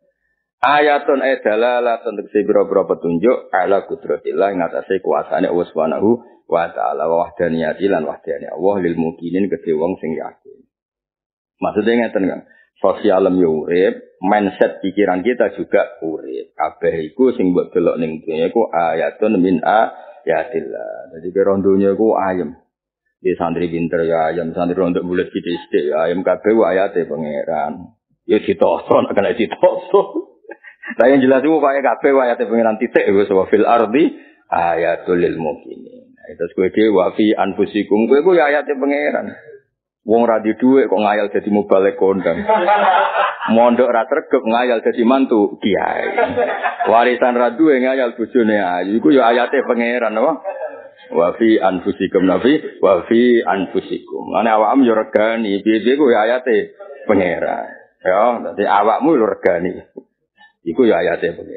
Ayatun dalalatun tegese biro-biro petunjuk ala kudratillah ing atase kuasane Allah Subhanahu wa taala wa wahdaniyati lan wahdani Allah lil mukminin kedhe wong sing yakin. Maksudnya ngeten kan, sosial yo urip, mindset pikiran kita juga urip. Kabeh iku sing mbok delok ning dunya iku ayatun min ayatillah. Dadi kerondonyo iku ayem. Di santri pinter ya ayem, santri rondok bulet sithik-sithik ya ayem kabeh ayate pangeran. Ya ditoso nek kena ditoso. Lah yang jelas itu kaya kabeh ayate pengiran titik wis wa fil ardi ayatul lil mukminin. Itu kowe dhewe wa fi anfusikum kowe ku ya ayate pengiran. Wong ra di dhuwit kok ngayal dadi mubalik kondang. Mondok ra sregep ngayal dadi mantu kiai. Warisan ra duwe ngayal bojone ayu iku ya ayate pengiran apa? Wa fi anfusikum nafi wa fi anfusikum. Ana awakmu yo regani, piye-piye ku ya ayate pengiran. Ya, dadi awakmu yo regani. Iku ya ayate pengiran.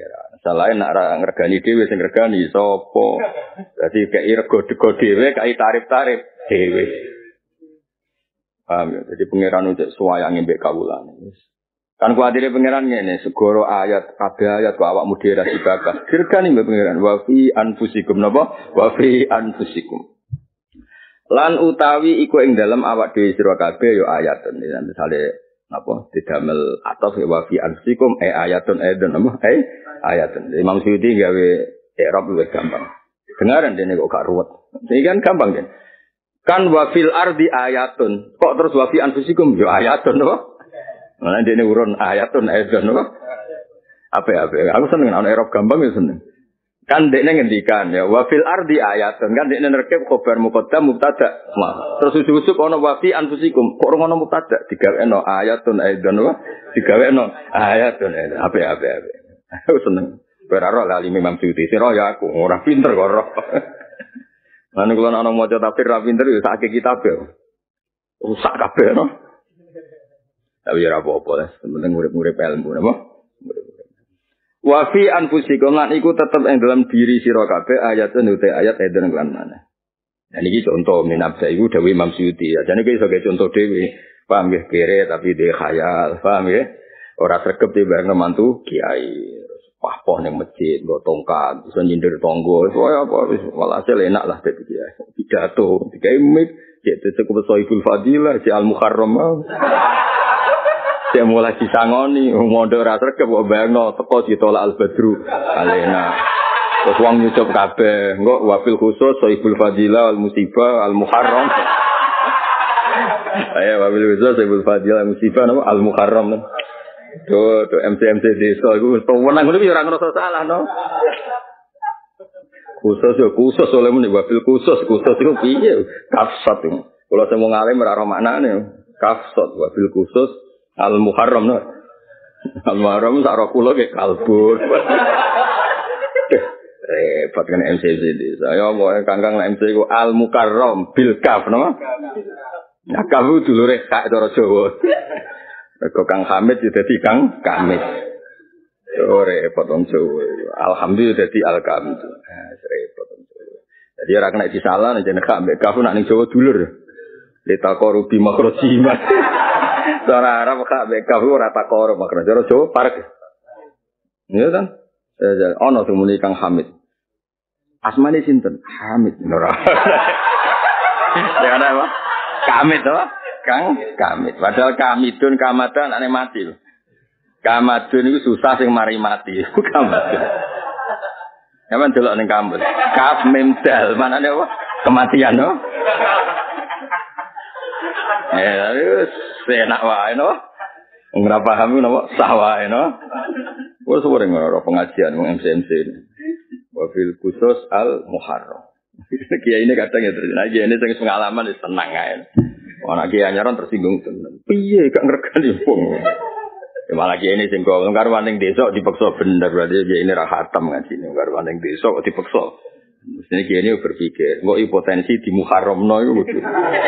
Selain nak ngregani dhewe sing ngregani sapa. Dadi kei rego-rego dhewe, kei tarif-tarif dhewe. Paham ya? Jadi pangeran untuk suwayange mbek kawulane. Kan kuatire pangeran ngene, segoro ayat, kabeh ayat kok awakmu dhewe ra dibakas. Dirgani mbek pangeran, wa fi anfusikum napa? Wa fi anfusikum. Lan utawi iku ing dalem awak dhewe sira kabeh ya ayatun. Misale napa didamel ataf wa fi anfusikum ayatun aidon napa? Ayatun. Imam Suyuti gawe i'rab luwih gampang. Dengaran dene kok gak ruwet. Iki kan gampang kan. Kan wa fil ardi ayatun. Kok terus wa fi anfusikum ya ayatun napa? Nah, dene urun ayatun aidon napa? Apa. Aku seneng ana i'rab gampang ya seneng. Kan dekne ngendikan ya wa fil ardi ayatun kan dekne nerkep khabar muqaddam mubtada. Terus usuk-usuk ana wa fi anfusikum kok ora ono mubtada digawekno ayatun aidon wa digawekno ayatun apa. Aku seneng. Beraro lali Imam Suyuti sira ya aku ora pinter kok ora. Lan kula ana maca tafsir ra pinter ya sak kitab ya. Rusak kabeh no. Tapi ora apa-apa, penting urip-urip ilmu napa? Wa fi anfusikum lan iku tetep ing dalam diri sira kabeh ayatun uta ayat eden lan mana. Nah niki contoh minabda iku dawuh Imam Suyuti. Jane iki iso contoh dhewe. Paham nggih kere tapi de khayal, paham nggih? Ora sregep timbang mantu kiai. Pahpoh ning masjid, nggo tongkat, iso nyindir tangga. Kaya apa wis walhasil enak lah dadi kiai. Pidato, digawe mik, cek cukup Sohibul Fadilah, si Al Muharram. Saya mulai disangoni, mondok ora sregep kok bayangno teko ditolak Al Badru alena. Terus wong nyucup kabeh, engko wafil khusus Sohibul Fadilah Al Musibah Al Muharram. Ayo wafil khusus Sohibul Fadilah Al Musibah Al Muharram. Tuh MC desa iku wenang ngono iki ora ngerasa salah no. Khusus oleh muni wafil khusus iku piye? Kafsat iku. Kula sing wong alim ora ro maknane. Kafsat wafil khusus Al Muharram no. Al Muharram sak ro kula ke kalbur. Repot kan MC desa. Saya mau kangkang MC iku Al Mukarram bil kaf no. Nah kamu dulure kak cara Jawa. Kok Kang Hamid ya dadi Kang Kamid. Repot wong Jawa. Alhamdulillah dadi Al-Kamid. Repot wong Jawa. Jadi ora kena disalah nek nek ambek kafu nak ning Jawa dulur. Litakoru bi makrojima. Cara Arab kak ambek kafu ora takoru makroji. Cara Jawa parek. Iya kan? Ono temuni Kang Hamid. Asmane sinten? Hamid. Ora. Ya ada apa? Kamid to? Kang Kamid. Padahal Kamidun Kamadan ane mati. Kamadun itu susah sing mari mati. Kamadun. Kapan delok ning kampus. Kaf mim dal. Manane apa? Kematian no. Wis enak wae no. Ora paham napa sah wae no. Wes ora ngono pengajian MC. Wafil khusus Al Muharram. Kiai ini kadang ya terjadi. Ini sing pengalaman wis tenang ae. Anak kiai anyaran tersinggung tenan. Piye gak ngregani wong. Ya malah kiai ini sing kok karo ning desa dipaksa bener berarti kiai ini ra khatam ngajine karo ning desa kok dipaksa. Mestine kiai ini berpikir, kok potensi di Muharramno iku kudu.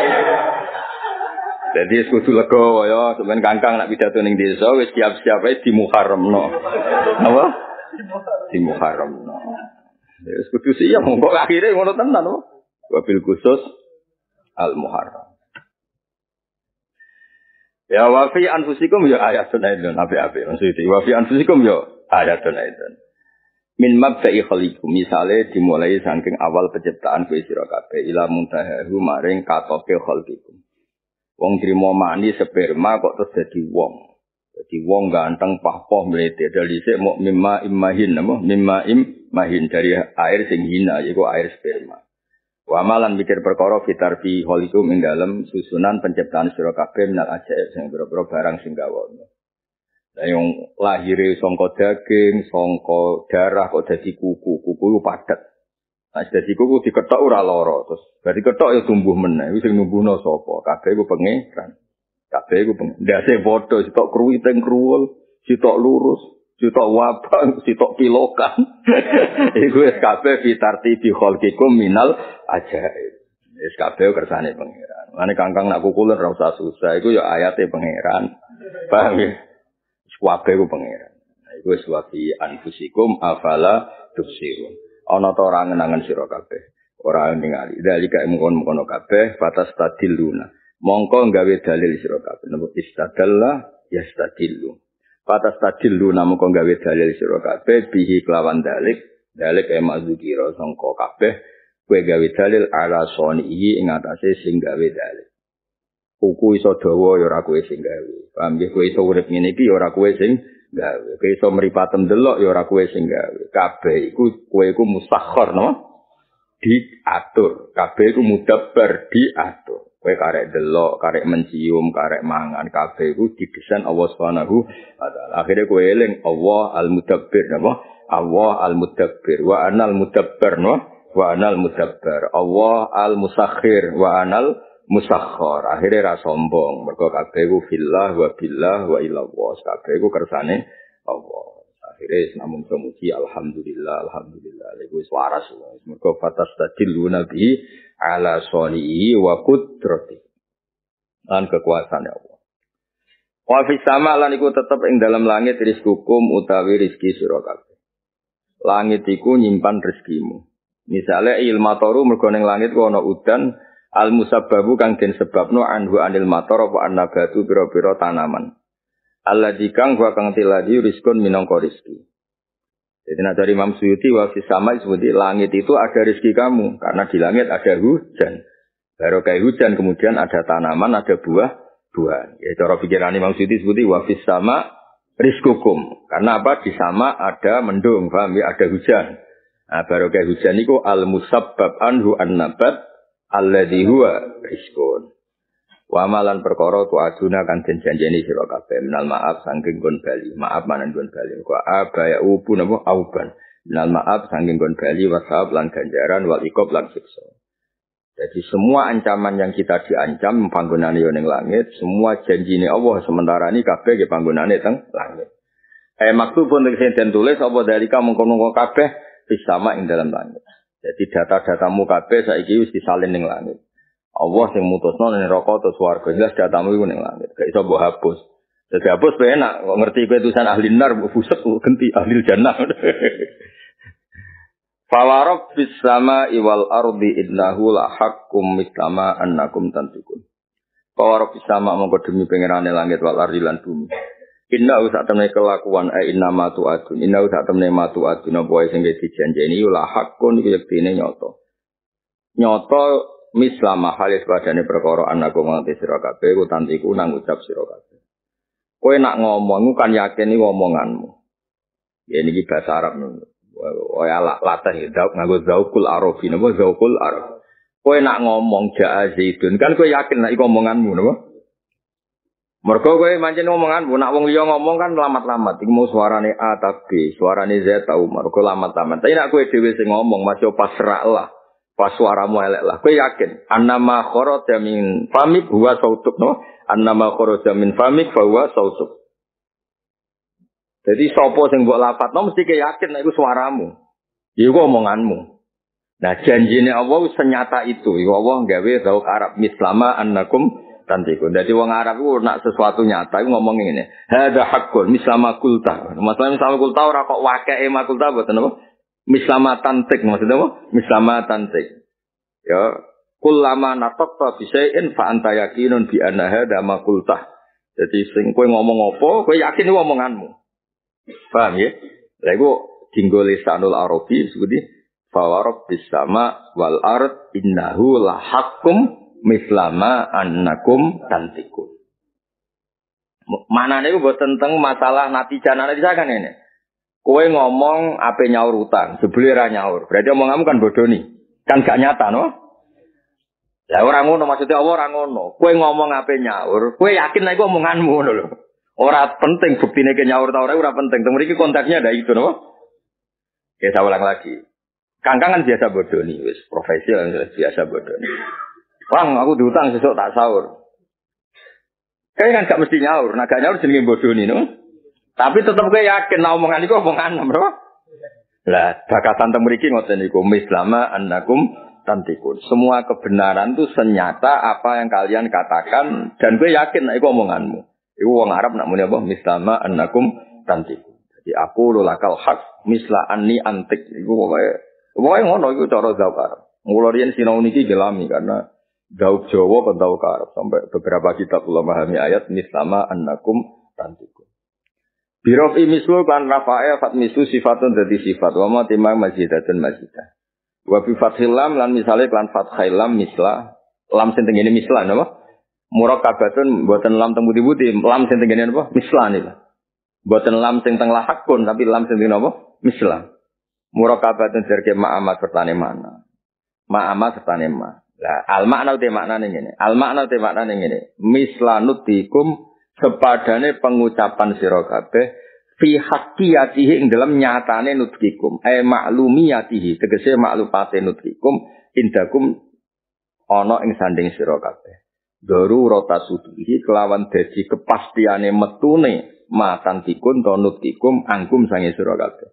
Jadi kudu lega ya, sampean kangkang nak pidato ning desa wis siap-siap ae di Muharramno. Apa? Di Muharramno. Wis kudu siap kok akhire ngono tenan apa? Wabil khusus Al Muharram. Ya wa fi anfusikum ya ayatun aidun api-api maksudnya wa fi anfusikum ya ayatun aidun min mabda'i khaliqum misale dimulai saking awal penciptaan kowe sira kabeh ila muntahahu maring katoke khaliqum wong trimo mani sperma kok terus dadi wong ganteng pahpoh mlete dari sik muk mimma immahin apa mimma immahin dari air sing hina yaiku air sperma. Wa malan mikir perkara fitarfi holikum ing dalem susunan penciptaan sira kabeh minal ajaib sing boro-boro barang sing gawono. Lah yang lahire saka daging, saka darah kok dadi kuku ku padet. Nah dadi kuku diketok ora lara terus bari ketok ya tumbuh meneh. Wis sing numbuhno sapa? Kabeh iku pengeran. Kabeh iku ndase foto sitok kruwiteng kruwul, sitok lurus, sitok wabang, sitok pilokan. Iku wis kabeh fitarti bi khalqikum minal ajaib. Wis kabeh kersane pangeran. Mane kangkang nak kukulen ora usah susah, iku ya ayate pangeran. Paham ya? Wis kabeh ku pangeran. Iku wis wa fi anfusikum afala tubsirun. Ana ta ora ngenangan sira kabeh. Ora ningali. Dalika mungkon-mungkon kabeh batas tadiluna. Mongko gawe dalil sira kabeh. Napa istadalla yastadillu. Batas tadiluna mongko gawe dalil sira kabeh bihi kelawan dalik. Dalik mazukira sangka kabeh kowe gawe dalil ala sonihi ing atase sing gawe dalil. Buku iso dawa ya ora kowe sing gawe. Paham nggih kowe iso urip ngene iki ya ora kowe sing gawe. Kowe iso mripatem delok ya ora kowe sing gawe. Kabeh iku kowe iku musakhkhar no? Diatur. Kabeh iku mudabbar diatur. Kowe karek delok, karek mencium, karek mangan, kabeh iku didesain Allah Subhanahu wa taala. Akhire kowe eling Allah al-mudabbir napa? Allah al-mudabbir wa anal mudabbir no? Wa anal mudabbar. Allah al-musakhkhir wa anal musakhkhar. Akhire ra sombong. Mergo kabeh iku fillah wa billah wa ilallah. Kabeh iku kersane Allah. Akhire namung muji alhamdulillah alhamdulillah. Iku wis waras. Mergo batas tadillu nabi ala sholihi wa qudrati. Lan kekuasaan Allah. Wa fis sama lan iku tetep ing dalam langit rizqukum utawi rezeki sira kabeh. Langit iku nyimpan rezekimu. Misale ilmatoru mergo ning langit ku ana udan al-musabbabu kang den sebabno anhu anil matar apa annabatu pira-pira tanaman. Alladzi kang wa kang tiladi rizqun minangka rezeki. Jadi nak dari Imam Suyuti wa fis sama disebut langit itu ada rezeki kamu karena di langit ada hujan. Baru kayak hujan kemudian ada tanaman, ada buah-buahan. Ya cara pikiran Imam Suyuti disebut wa fis sama rizqukum. Karena apa? Di sama ada mendung, paham ya? Ada hujan. Nah, baru kayak hujan itu al-musabbab anhu an-nabat alladzi huwa rizqun. Wa malan perkara tu aduna kan den janjeni sira kabeh minal maaf saking gon bali. Maaf manan gon bali. Wa abaya upu napa auban. Minal maaf saking gon bali wa sahab lan ganjaran wal iqab lan siksa. Jadi semua ancaman yang kita diancam panggonane yo ning langit, semua janjine Allah sementara ini kabeh ge panggonane teng langit. Maktubun den tulis apa dalika mengkono kabeh disama ing dalam langit. Jadi data-datamu kabeh saiki wis disalin ning langit. Allah sing mutusno ning neraka atau swarga jelas datamu iku ning langit. Gak iso mbok hapus. Dadi hapus penak kok ngerti kowe tulisan ahli nar mbok buset ganti ahli jannah. Fa rabbis samai wal ardi innahu la haqqum mislama annakum tantikun. Fa rabbis sama mongko demi pangerane langit wal ardi lan bumi. Inna usak temne kelakuan inna matu adun. Inna usak temne matu adun apa sing dijanjeni la haqqun iki yektine nyoto. Nyoto mislama halis padane perkara anakku nganti sira kabeh ku tantiku nang ucap sira kabeh. Kowe nak ngomong kan yakin iki omonganmu. Ya niki bahasa Arab niku. Waya latah dauk nganggo zaukul arabi napa zaukul arab. Kowe nak ngomong jaa zaidun kan kowe yakin nek iku omonganmu napa? Mergo kowe mancen omonganmu nak wong liya ngomong kan lamat-lamat iku mau suarane A ta B, suarane Z ta Umar, mergo lamat-lamat. Tapi nek kowe dhewe sing ngomong masih pasrah lah. Pas suaramu elek lah. Kowe yakin annama kharaja min famik huwa sautuk no? Annama kharaja min famik fa huwa sautuk. Jadi sapa sing mbok lafadzno mesti kowe yakin nek iku suaramu. Iku omonganmu. Nah, janjine Allah senyata itu. Iku Allah gawe zauk Arab mislama annakum tantiku. Dadi wong Arab iku nak sesuatu nyata iku ngomong ngene. Hadza haqqun mislama qulta. Masalah mislama qulta ora kok wakeke makulta boten apa? Mislama tantik maksudnya apa? Mislama tantik. Ya, kullama nataqta bi syai'in fa anta yakinun bi anna hadza ma qulta. Jadi sing kowe ngomong apa, kowe yakin itu omonganmu. Paham ya? Lha iku dinggo lisanul arabi seperti fa rabbis sama wal ard innahu la haqqum mislama annakum tantikun. Manane iku boten teng masalah natijah kan ini. Kowe ngomong ape nyaur utang, jebule ra nyaur. Berarti omonganmu kan bodoni. Kan gak nyata, no? Lah ora ngono maksudnya Allah ora ngono. Kowe ngomong ape nyaur, kowe yakin nek iku omonganmu ngono lho. Ora penting buktine ke nyaur ta ora penting. Teng mriki konteksnya ada itu, no? Ya saya ulang lagi. Kangkang kan biasa bodoni, wis profesi biasa bodoni. Bang, aku diutang sesuk tak sahur. Kan gak mesti nyaur. Nah gak nyaur jenenge bodoni, no? Tapi tetap gue yakin nah omongan itu omongan bro. Lah bakatan teng mriki ngoten niku mislama annakum tantikun. Semua kebenaran itu senyata apa yang kalian katakan dan gue yakin nek iku omonganmu. Iku wong Arab nak muni apa mislama annakum tantikun. Jadi Jadi aku lakal hak misla anni antik. Iku pokoke ngono iku cara Zaukar. Mula riyen sinau niki gelami karena Daud Jawa pentau karep sampai beberapa kitab ulama memahami ayat mislama annakum tantikum. Birofi mislu kan rafa'a fat mislu sifatun dadi sifat wa ma timang masjidatun masjidah. Wa bi fathil lam lan misale kan fathil lam misla lam sing tengene misla napa? Murakkabatun mboten lam teng budi-budi, lam sing tengene napa? Misla niku. Mboten lam sing teng lahakun tapi lam sing tengene napa? Misla. Murakkabatun jerke ma'amat sertane mana. Ma'amat sertane ma. Lah al makna te maknane ngene. Al makna te maknane ngene. Mislanutikum sepadane pengucapan sira kabeh fi haqqiyatihi ing dalam nyatane nutqikum maklumiyatihi tegese maklumate nutqikum indakum ana ing sanding sira kabeh darurata sudihi kelawan dadi kepastiane metune matan dikun to nutqikum angkum sange sira kabeh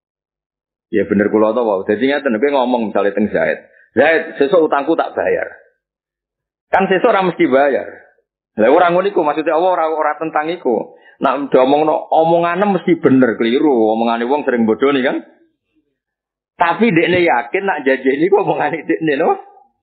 ya bener kula to wae dadi ngaten kowe ngomong misale teng Zaid sesuk utangku tak bayar kan sesuk ora mesti bayar. Lah ora ngono iku maksudnya Allah ora tentang iku. Nek diomongno omongane mesti bener keliru, omongane wong sering bodoni kan. Tapi dekne yakin nak janjeni iku omongane dekne no.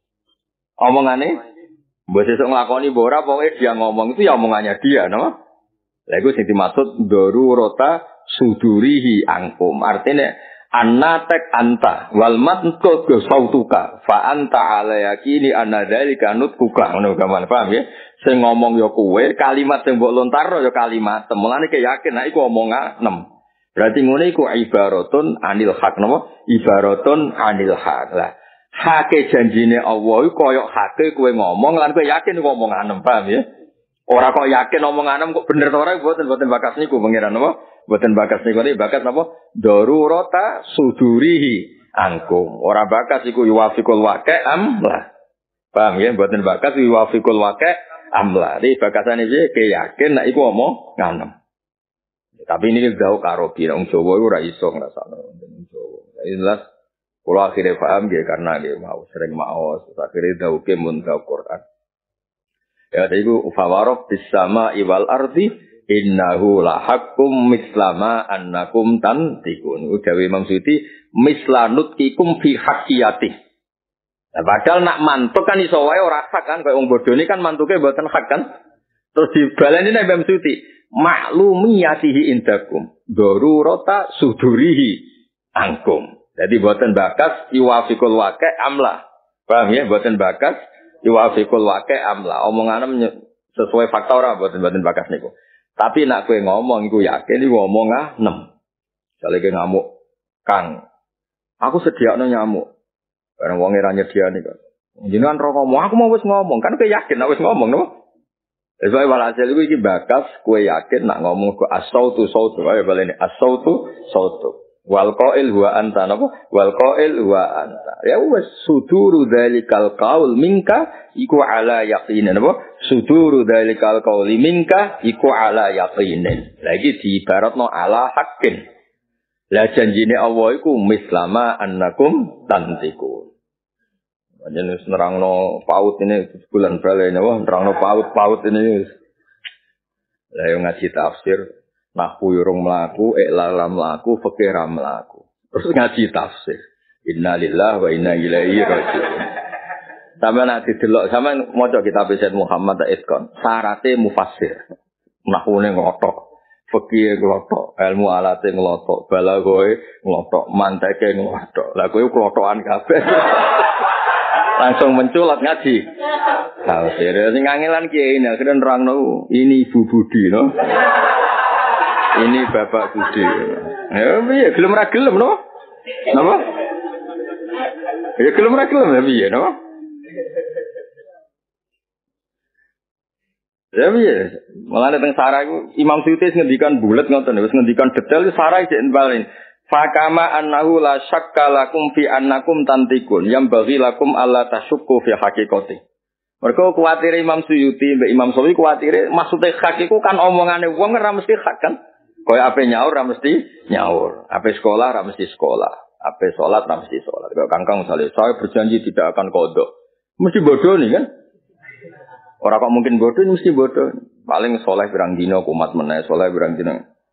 Omongane mbok sesuk nglakoni mbok ora pokoke dia ngomong itu ya omongannya dia no. Lah iku sing dimaksud darurata sudurihi angkum. Artinya annatek anta wal matqu sautuka fa anta ala yakini anna dzalika nutquka ngono gaman paham ya sing ngomong ya kowe kalimat sing mbok lontarno ya kalimat mulane ke yakin nek iku omongan berarti ngene iku ibaratun anil haq napa ibaratun anil haq lah hake janjine Allah iku koyo hake kowe ngomong lan kowe yakin iku omongan paham ya ora kok yakin omongan kok bener to ora mboten bakas niku pangeran napa mboten bakas niku bakas napa darurata sudurihi angkum ora bakas iku yuwafiqul waqi' amla paham ya mboten bakas yuwafiqul waqi' amla iki bakasane piye ke yakin nek iku omongan tapi ini jauh karo pirang Jawa iku ora iso ngrasakno wong Jawa jelas kula akhire paham nggih karena nggih mau sering maos akhire dauke mun Quran ya iku fawarok bisama iwal ardi innahu lahaqqum mislama annakum tantikun udawi Imam Suyuti mislanutkikum fi haqqiyati nah, padahal nak mantuk kan iso wae ora hak kan kaya wong bodoni kan mantuke mboten hak kan terus dibaleni nek Imam Suyuti maklumiyatihi indakum darurata sudurihi angkum jadi mboten bakas iwafiqul waqi' amla paham ya mboten bakas iwafiqul waqi' amla omongane sesuai fakta ora mboten bakas niku tapi nak kowe ngomong iku yakin iku omongan jale ke ngamuk Kang aku sediakno nyamuk bareng wong ora nyediani kok jenengan ro ngomong aku mau wis ngomong kan kowe yakin nek wis ngomong no wis wae walhasil iku iki bakas kowe yakin nak ngomong kok as-sautu sautu wae balene as-sautu sautu wal qail huwa anta napa wal qail huwa anta ya wis suduru dzalikal qaul minka iku ala yaqinin napa suduru dzalikal qauli minka iku ala yaqinin lagi diibaratno ala haqqin la janjine Allah iku mislama annakum tantiku jenenge nerangno paut ini bulan bale napa nerangno paut ini la yo ngaji tafsir nahwu urung mlaku lalam mlaku fikih ra mlaku terus ngaji tafsir innalillahi wa inna ilaihi raji'un sampeyan nek didelok sampeyan maca kitab Sayyid Muhammad Iskon syarate mufassir nahwune ngotok fikih ngotok ilmu alate ngotok balaghoe ngotok manteke ngotok lha kowe klotokan kabeh langsung menculot ngaji tafsir sing kangelan kiai ini akhirnya nerangno ini Ibu Budi no ini Bapak Budi. Ya piye gelem ra gelem no? Napa? Ya gelem ra gelem ya piye no? Ya piye? Mulane teng sarah iku Imam Suyuti ngendikan bulet ngoten wis ngendikan detail sarah cek enbalin. Fakama annahu la syakka lakum fi annakum tantikun yang bagi lakum alla tasyukku fi haqiqati. Mergo kuwatir Imam Suyuti mbek Imam Sawi kuwatire maksude hak iku kan omongane wong ora mesti hak kan. Kaya ape nyaur ra mesti nyaur, ape sekolah ra mesti sekolah, ape salat ra mesti salat. Kaya Kangkang misale saya berjanji tidak akan kodok. Mesti bodoh nih kan? Ora kok mungkin bodoh mesti bodoh. Paling saleh pirang dina kumat meneh, saleh pirang dina.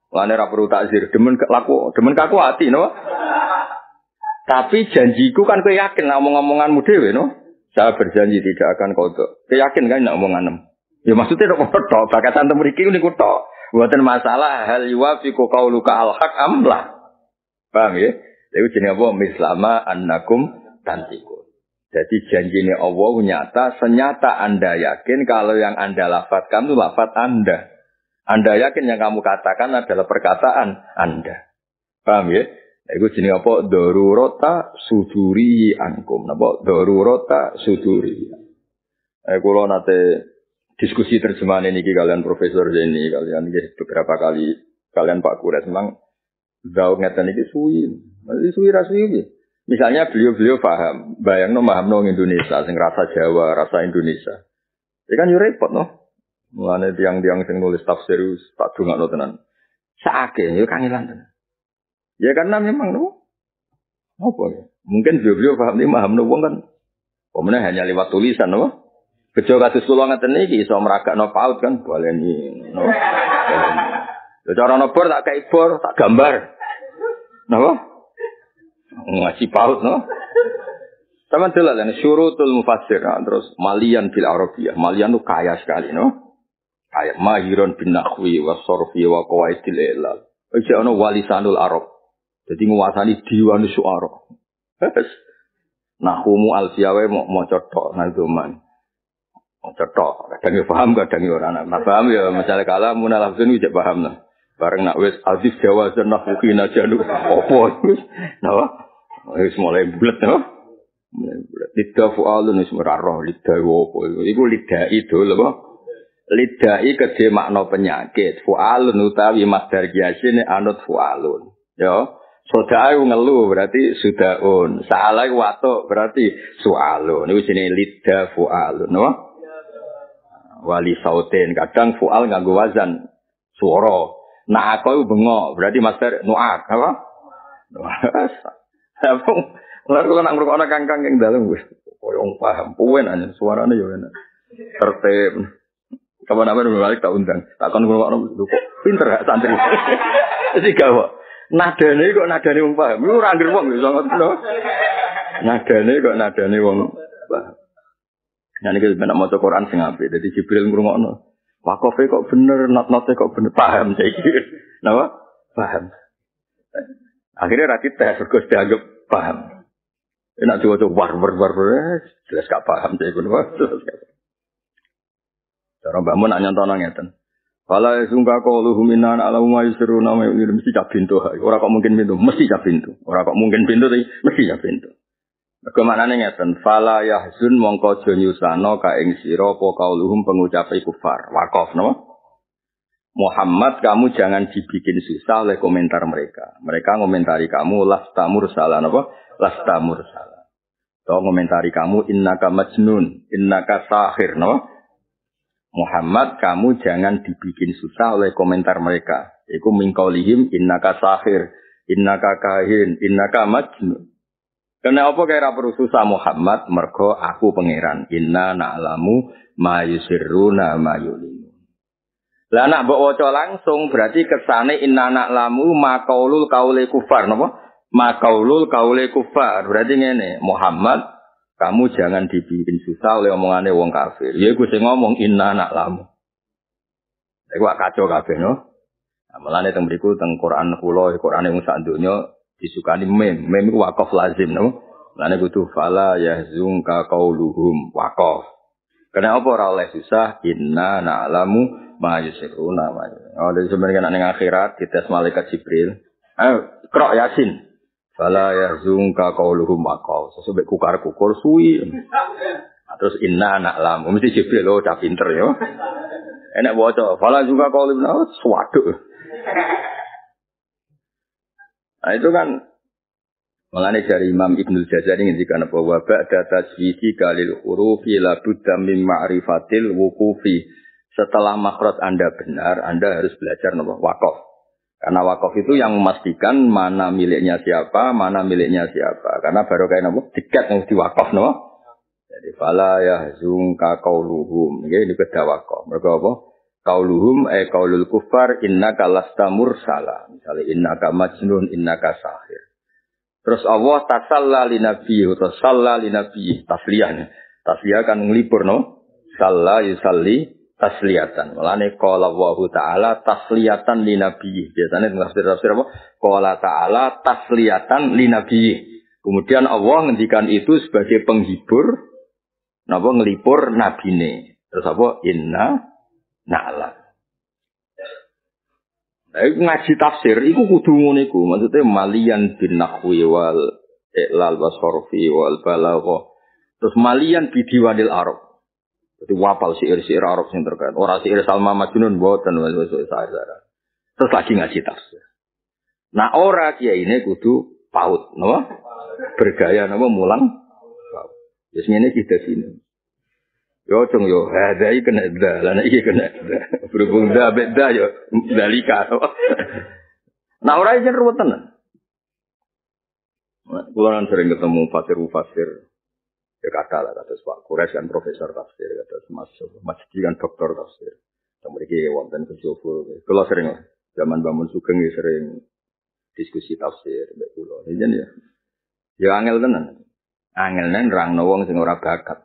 Lane ra perlu takzir, demen kaku ati no. Tapi janjiku kan kowe yakin omong-omonganmu dhewe no. Saya berjanji tidak akan kodok. Kowe yakin kan nek omonganem. Ya maksudnya tok tok bakatan temu mriki niku tok. Mboten masalah hal yuwafiqu qauluka al-haq amlah. Paham ya? Iku jenenge apa? Mislama annakum tantiqun. Jadi janjine Allah nyata, senyata Anda yakin kalau yang Anda lafadzkan itu lafaz Anda. Anda yakin yang kamu katakan adalah perkataan Anda. Paham ya? Iku jenenge apa? Darurata suduri ankum. Napa? Darurata suduri. Kula nate diskusi terjemahan ini kalian Profesor Zeni, kalian beberapa kali kalian Pak Kures memang jauh ngeten iki suwi. Masih suwi rasih. Misalnya beliau paham, bayangno mahamno Indonesia sing rasa Jawa, rasa Indonesia. Iki kan yo repot no. Mulane tiang-tiang sing nulis tafsir tak dongakno tenan. Saake yo kangelan tenan. Ya karena memang no. Apa ya? Mungkin beliau paham iki mahamno wong kan. Pemene hanya lewat tulisan no. Bejo kados kula ngeten iki iso meragakno paut kan baleni no. Ya cara nobor tak kei bor, tak gambar. Napa? Ngaji paut no. Sama delok lan syurutul mufassir terus malian bil arabiyah. Malian itu kaya sekali no. Kaya mahirun bin nahwi wa sarfi wa qawaidil ilal. Iki ana walisanul arab. Jadi nguasani diwan syu'ara. Nahwu alfiyawe maca tok nang doman. Maca tok, kadang paham kadang ora. Nah paham ya masalah kalam munalafzun wis paham lah. Bareng nak wis azif jawazan nahwu kina janu opo wis. Napa? Wis mulai bulet no. Mulai bulet. Lidah fu'alun wis ora roh lidah opo iku lidah itu lho apa? Lidai kedhe makna penyakit. Fu'alun utawi masdar kiasine anut fu'alun. Ya. Sodae ngeluh berarti sudaun. Salah watuk berarti su'alun. Niku jenenge lidah fu'alun, no? Wali sautin kadang fu'al nganggo wazan suara. Nah aku bengok berarti masdar nu'ak apa? Apa? Lalu kalau nak ngrungokno kangkang yang dalem wis koyo paham puwen aja suarane yo enak. Tertib. Kapan-kapan balik tak undang. Tak kon ngrungokno kok pinter gak santri. Wis gawe. Nadane kok nadane wong paham. Iku ora anggere wong iso ngono. Nadane wong paham. Nah niki ben maca Quran sing apik. Dadi Jibril ngrungokno. Wakofe kok bener, not-note kok bener paham saiki. Napa? Paham. Akhirnya ra dites terus dianggap paham. Enak diwaca war jelas gak paham saiki ngono. Cara Mbak Mun nak nyontono ngeten. Fala sungka qauluhum inna alama yusruna ma mesti cak pintu. Ora kok mungkin pintu, mesti cak pintu. Ora kok mungkin pintu tapi mesti cak pintu. Mergo maknane ngeten, fala yahzun mongko aja nyusano ka ing sira apa qauluhum pengucape kufar. Waqaf no? Muhammad kamu jangan dibikin susah oleh komentar mereka. Mereka ngomentari kamu lastamur salah napa? Lastamur salah. To ngomentari kamu innaka majnun, innaka sahir no? Muhammad kamu jangan dibikin susah oleh komentar mereka. Iku mingkaulihim innaka sahir, innaka kahin, innaka majnun. Karena apa kaya perlu susah Muhammad mergo aku pangeran. Inna na'lamu ma yusirruna ma yulinu. Lah nek mbok waca langsung berarti kesane inna na'lamu ma qaulul qaule kufar napa? Ma qaulul qaule kufar. Berarti ngene, Muhammad kamu jangan dibikin susah oleh omongane wong kafir. Ya iku sing ngomong inna na'lamu. Iku kacau kabeh no. Amalane teng mriku teng Quran kula, Qurane wong sak donya disukani mem iku waqaf lazim no. Lane kudu fala yahzunka qauluhum waqaf. Karena apa ora oleh susah inna na'lamu ma yusiruna ma. Oh dadi sebenarnya nek ning akhirat dites malaikat Jibril. Ayo Iqra Yasin. Fala yahzunka qauluhum waqaf. Sesuk kukar-kukur suwi. Terus inna na'lamu mesti Jibril lho cah pinter ya. Enak waca fala yahzunka qauluhum swaduk. Nah itu kan mulane dari Imam Ibnul Jazari ngendikan bahwa ba'da tajwidi kalil hurufi la budda min ma'rifatil wuqufi. Setelah makhraj Anda benar, Anda harus belajar napa waqaf. Karena waqaf itu yang memastikan mana miliknya siapa, mana miliknya siapa. Karena baru kayak napa dikat yang diwaqaf napa. Jadi fala yahzunka qauluhum. Nggih niku waqaf. Mergo apa? Qauluhum qaulul kufar innaka lasta mursala. Misale innaka majnun, innaka sahir. Terus Allah tasalla li nabi utawa salla li nabi tasliyah. Tasliyah kan nglipur no. Salla yusalli tasliyatan. Mulane qala Allah taala tasliyatan li nabi. Biasane tafsir apa? Qala taala tasliyatan li nabi. Kemudian Allah ngendikan itu sebagai penghibur napa nglipur nabine. Terus apa? Inna na'lam. Nah, ngaji tafsir iku kudu ngono iku. Maksudnya malian bin nahwi wal i'lal wasarfi wal balagha. Terus malian bidiwanil arab. Jadi wapal syair Arab sing terkait. Ora syair Salma Majnun mboten wis saya. Terus lagi ngaji tafsir. Nah, ora kiai ini kudu paut, napa? Bergaya napa mulang. Wis ngene iki dasine. Yo cung yo, hadai kena dah, lana iki kena dah. Berhubung dah beda yo dalika. Nah, ora ijen ruwet tenan. Kulo kan sering ketemu fasir. Ya kata lah, kata Pak Kures kan profesor tafsir, kata Mas Ji kan doktor tafsir. Kemudian wonten kejoful. Kulo sering lah, zaman Bangun Sugeng ya sering diskusi tafsir mbek kulo. Ijen ya. Ya angel tenan. Angel nerangno wong sing ora bakat.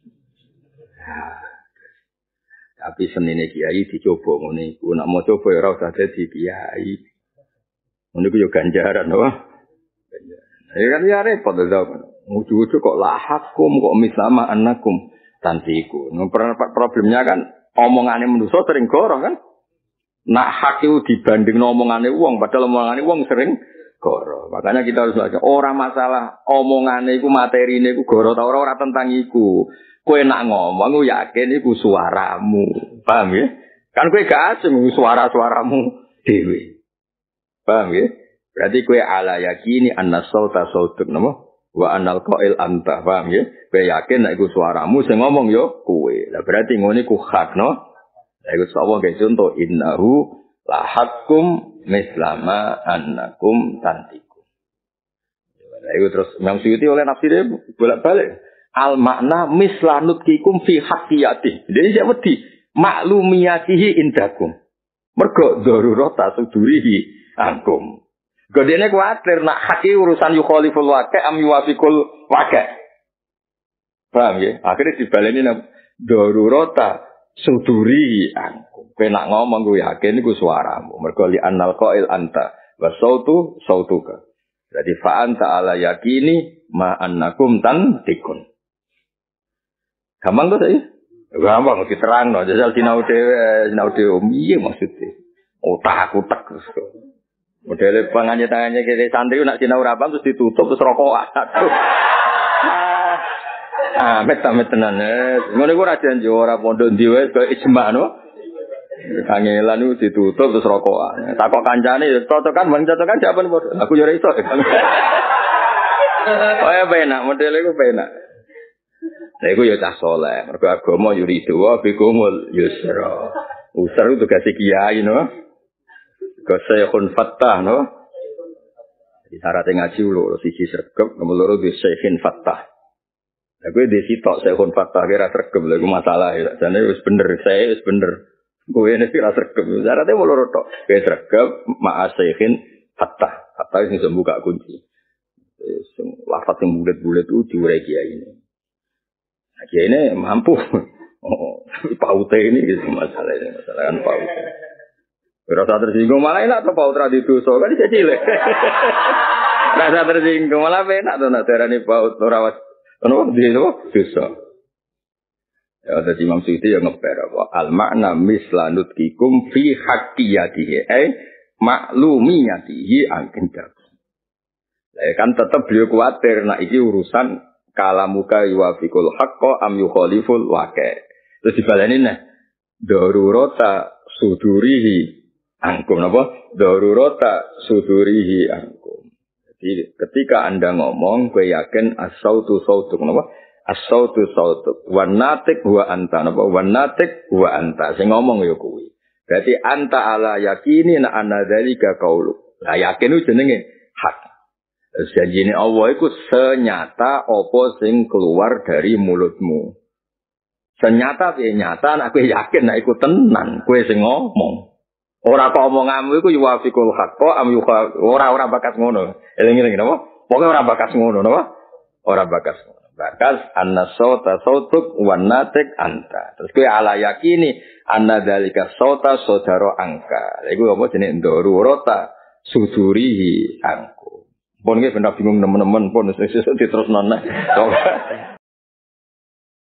Tapi senine kiai dicoba ngene iku. Nek mau coba ya ora usah dadi kiai. Ngono iku yo ganjaran lho. Ya kan ya repot to zaman. Ujug-ujug kok lahakum kok mislama annakum tantiku. Problemnya kan omongane manusa sering goro kan. Nak hak itu dibanding omongane wong padahal omongane wong sering goro. Makanya kita harus belajar ora masalah omongane iku materine iku goro ta ora tentang iku. Kowe nak ngomong yakin iku suaramu. Paham ya? Kan kowe gak asing suara-suaramu dhewe. Paham ya? Berarti kowe ala yakini anna sauta sautuk napa? Wa anal qail anta. Paham ya? Kowe yakin nek iku suaramu sing ngomong yo kowe. Lah berarti ngene iku hak no. Lah iku sapa ge contoh innahu lahakum mislama annakum tantikum. Lah iku terus Imam Suyuti oleh nafsire bolak-balik. Al makna mislanutkikum fi haqqiyati. Jadi saya wedi maklumiyatihi indakum. Mergo darurata sudurihi angkum. Godene kuwatir nak haki urusan yukhaliful waqi' am yuwafiqul waqi'. Paham ya? Akhirnya dibaleni nang darurata sudurihi angkum. Kowe nak ngomong kowe yakin iku suaramu. Mergo li annal qail anta wa sautu sautuka. Jadi fa anta ala yakini ma annakum tantikun. Gampang tuh saya? Gampang, diterang no. Jajal sinau dewe, iya maksudnya. Otak aku tek terus. Model tangannya kita santri nak sinau rapang terus ditutup terus rokok. Met tenan. Ngono iku ora janji ora pondok ndi wae kaya ijma no. Kangelan itu ditutup terus rokok. Takok kancane ya cocokan jawaban padha. Aku yo ora iso. Kaya penak, model iku penak. Nah, itu ya cah soleh. Mergo agama yuridu wa bikumul yusra. Usra itu kasih kiai, no. Kasihun fattah, no. Di syaratnya ngaji lho, siji sregep, nomor loro di syekhin fattah. Nah, gue di sitok syekhin fattah kira sregep, lha iku masalah ya. Jane wis bener, saya wis bener. Gue nek kira sregep, syaratnya mau loro tok. Gue sregep ma'a syekhin fattah. Fattah sing iso buka kunci. Sing lafaz sing bulet-bulet itu diure kiai ini. Kiai ini mampu. Oh, paute ini gitu masalah kan paute. Rasa tersinggung malah enak tuh paut tradisi so kan dia cilik. Rasa tersinggung malah enak tuh nak darani paut ora ono di dosa. Ya ada Imam Suyuti yang ngeper apa al makna mislanutkikum fi haqqiyatihi maklumiyatihi angkendak. Kan tetap beliau khawatir nak iki urusan kalamuka yuwafiqul haqqo am yukhaliful waqi'. Terus dibaleni nah darurata sudurihi angkum napa? Darurata sudurihi angkum. Jadi ketika Anda ngomong kowe yakin as-sautu sautuk napa? As-sautu sautuk wan natik wa anta napa? Wan natik wa anta. Sing ngomong ya kowe. Berarti anta ala yakini na anna dzalika qauluk. Lah yakin itu jenenge hak. Janjine Allah iku senyata apa sing keluar dari mulutmu. Senyata piye nyata nek kowe yakin nek iku tenan, kowe sing ngomong. Ora kok omonganmu iku yuwafiqul haqqo am ora bakas ngono. Eling-eling napa? Pokoke ora bakas ngono napa? Ora bakas ngono. Bakas anna sauta sautuk wan natik anta. Terus kowe ala yakini anna dzalika sauta saudara angka. Iku apa jenenge ndorurota sudurihi angku. Pun nggih ben bingung nemen-nemen pun sesuk diterusno nek.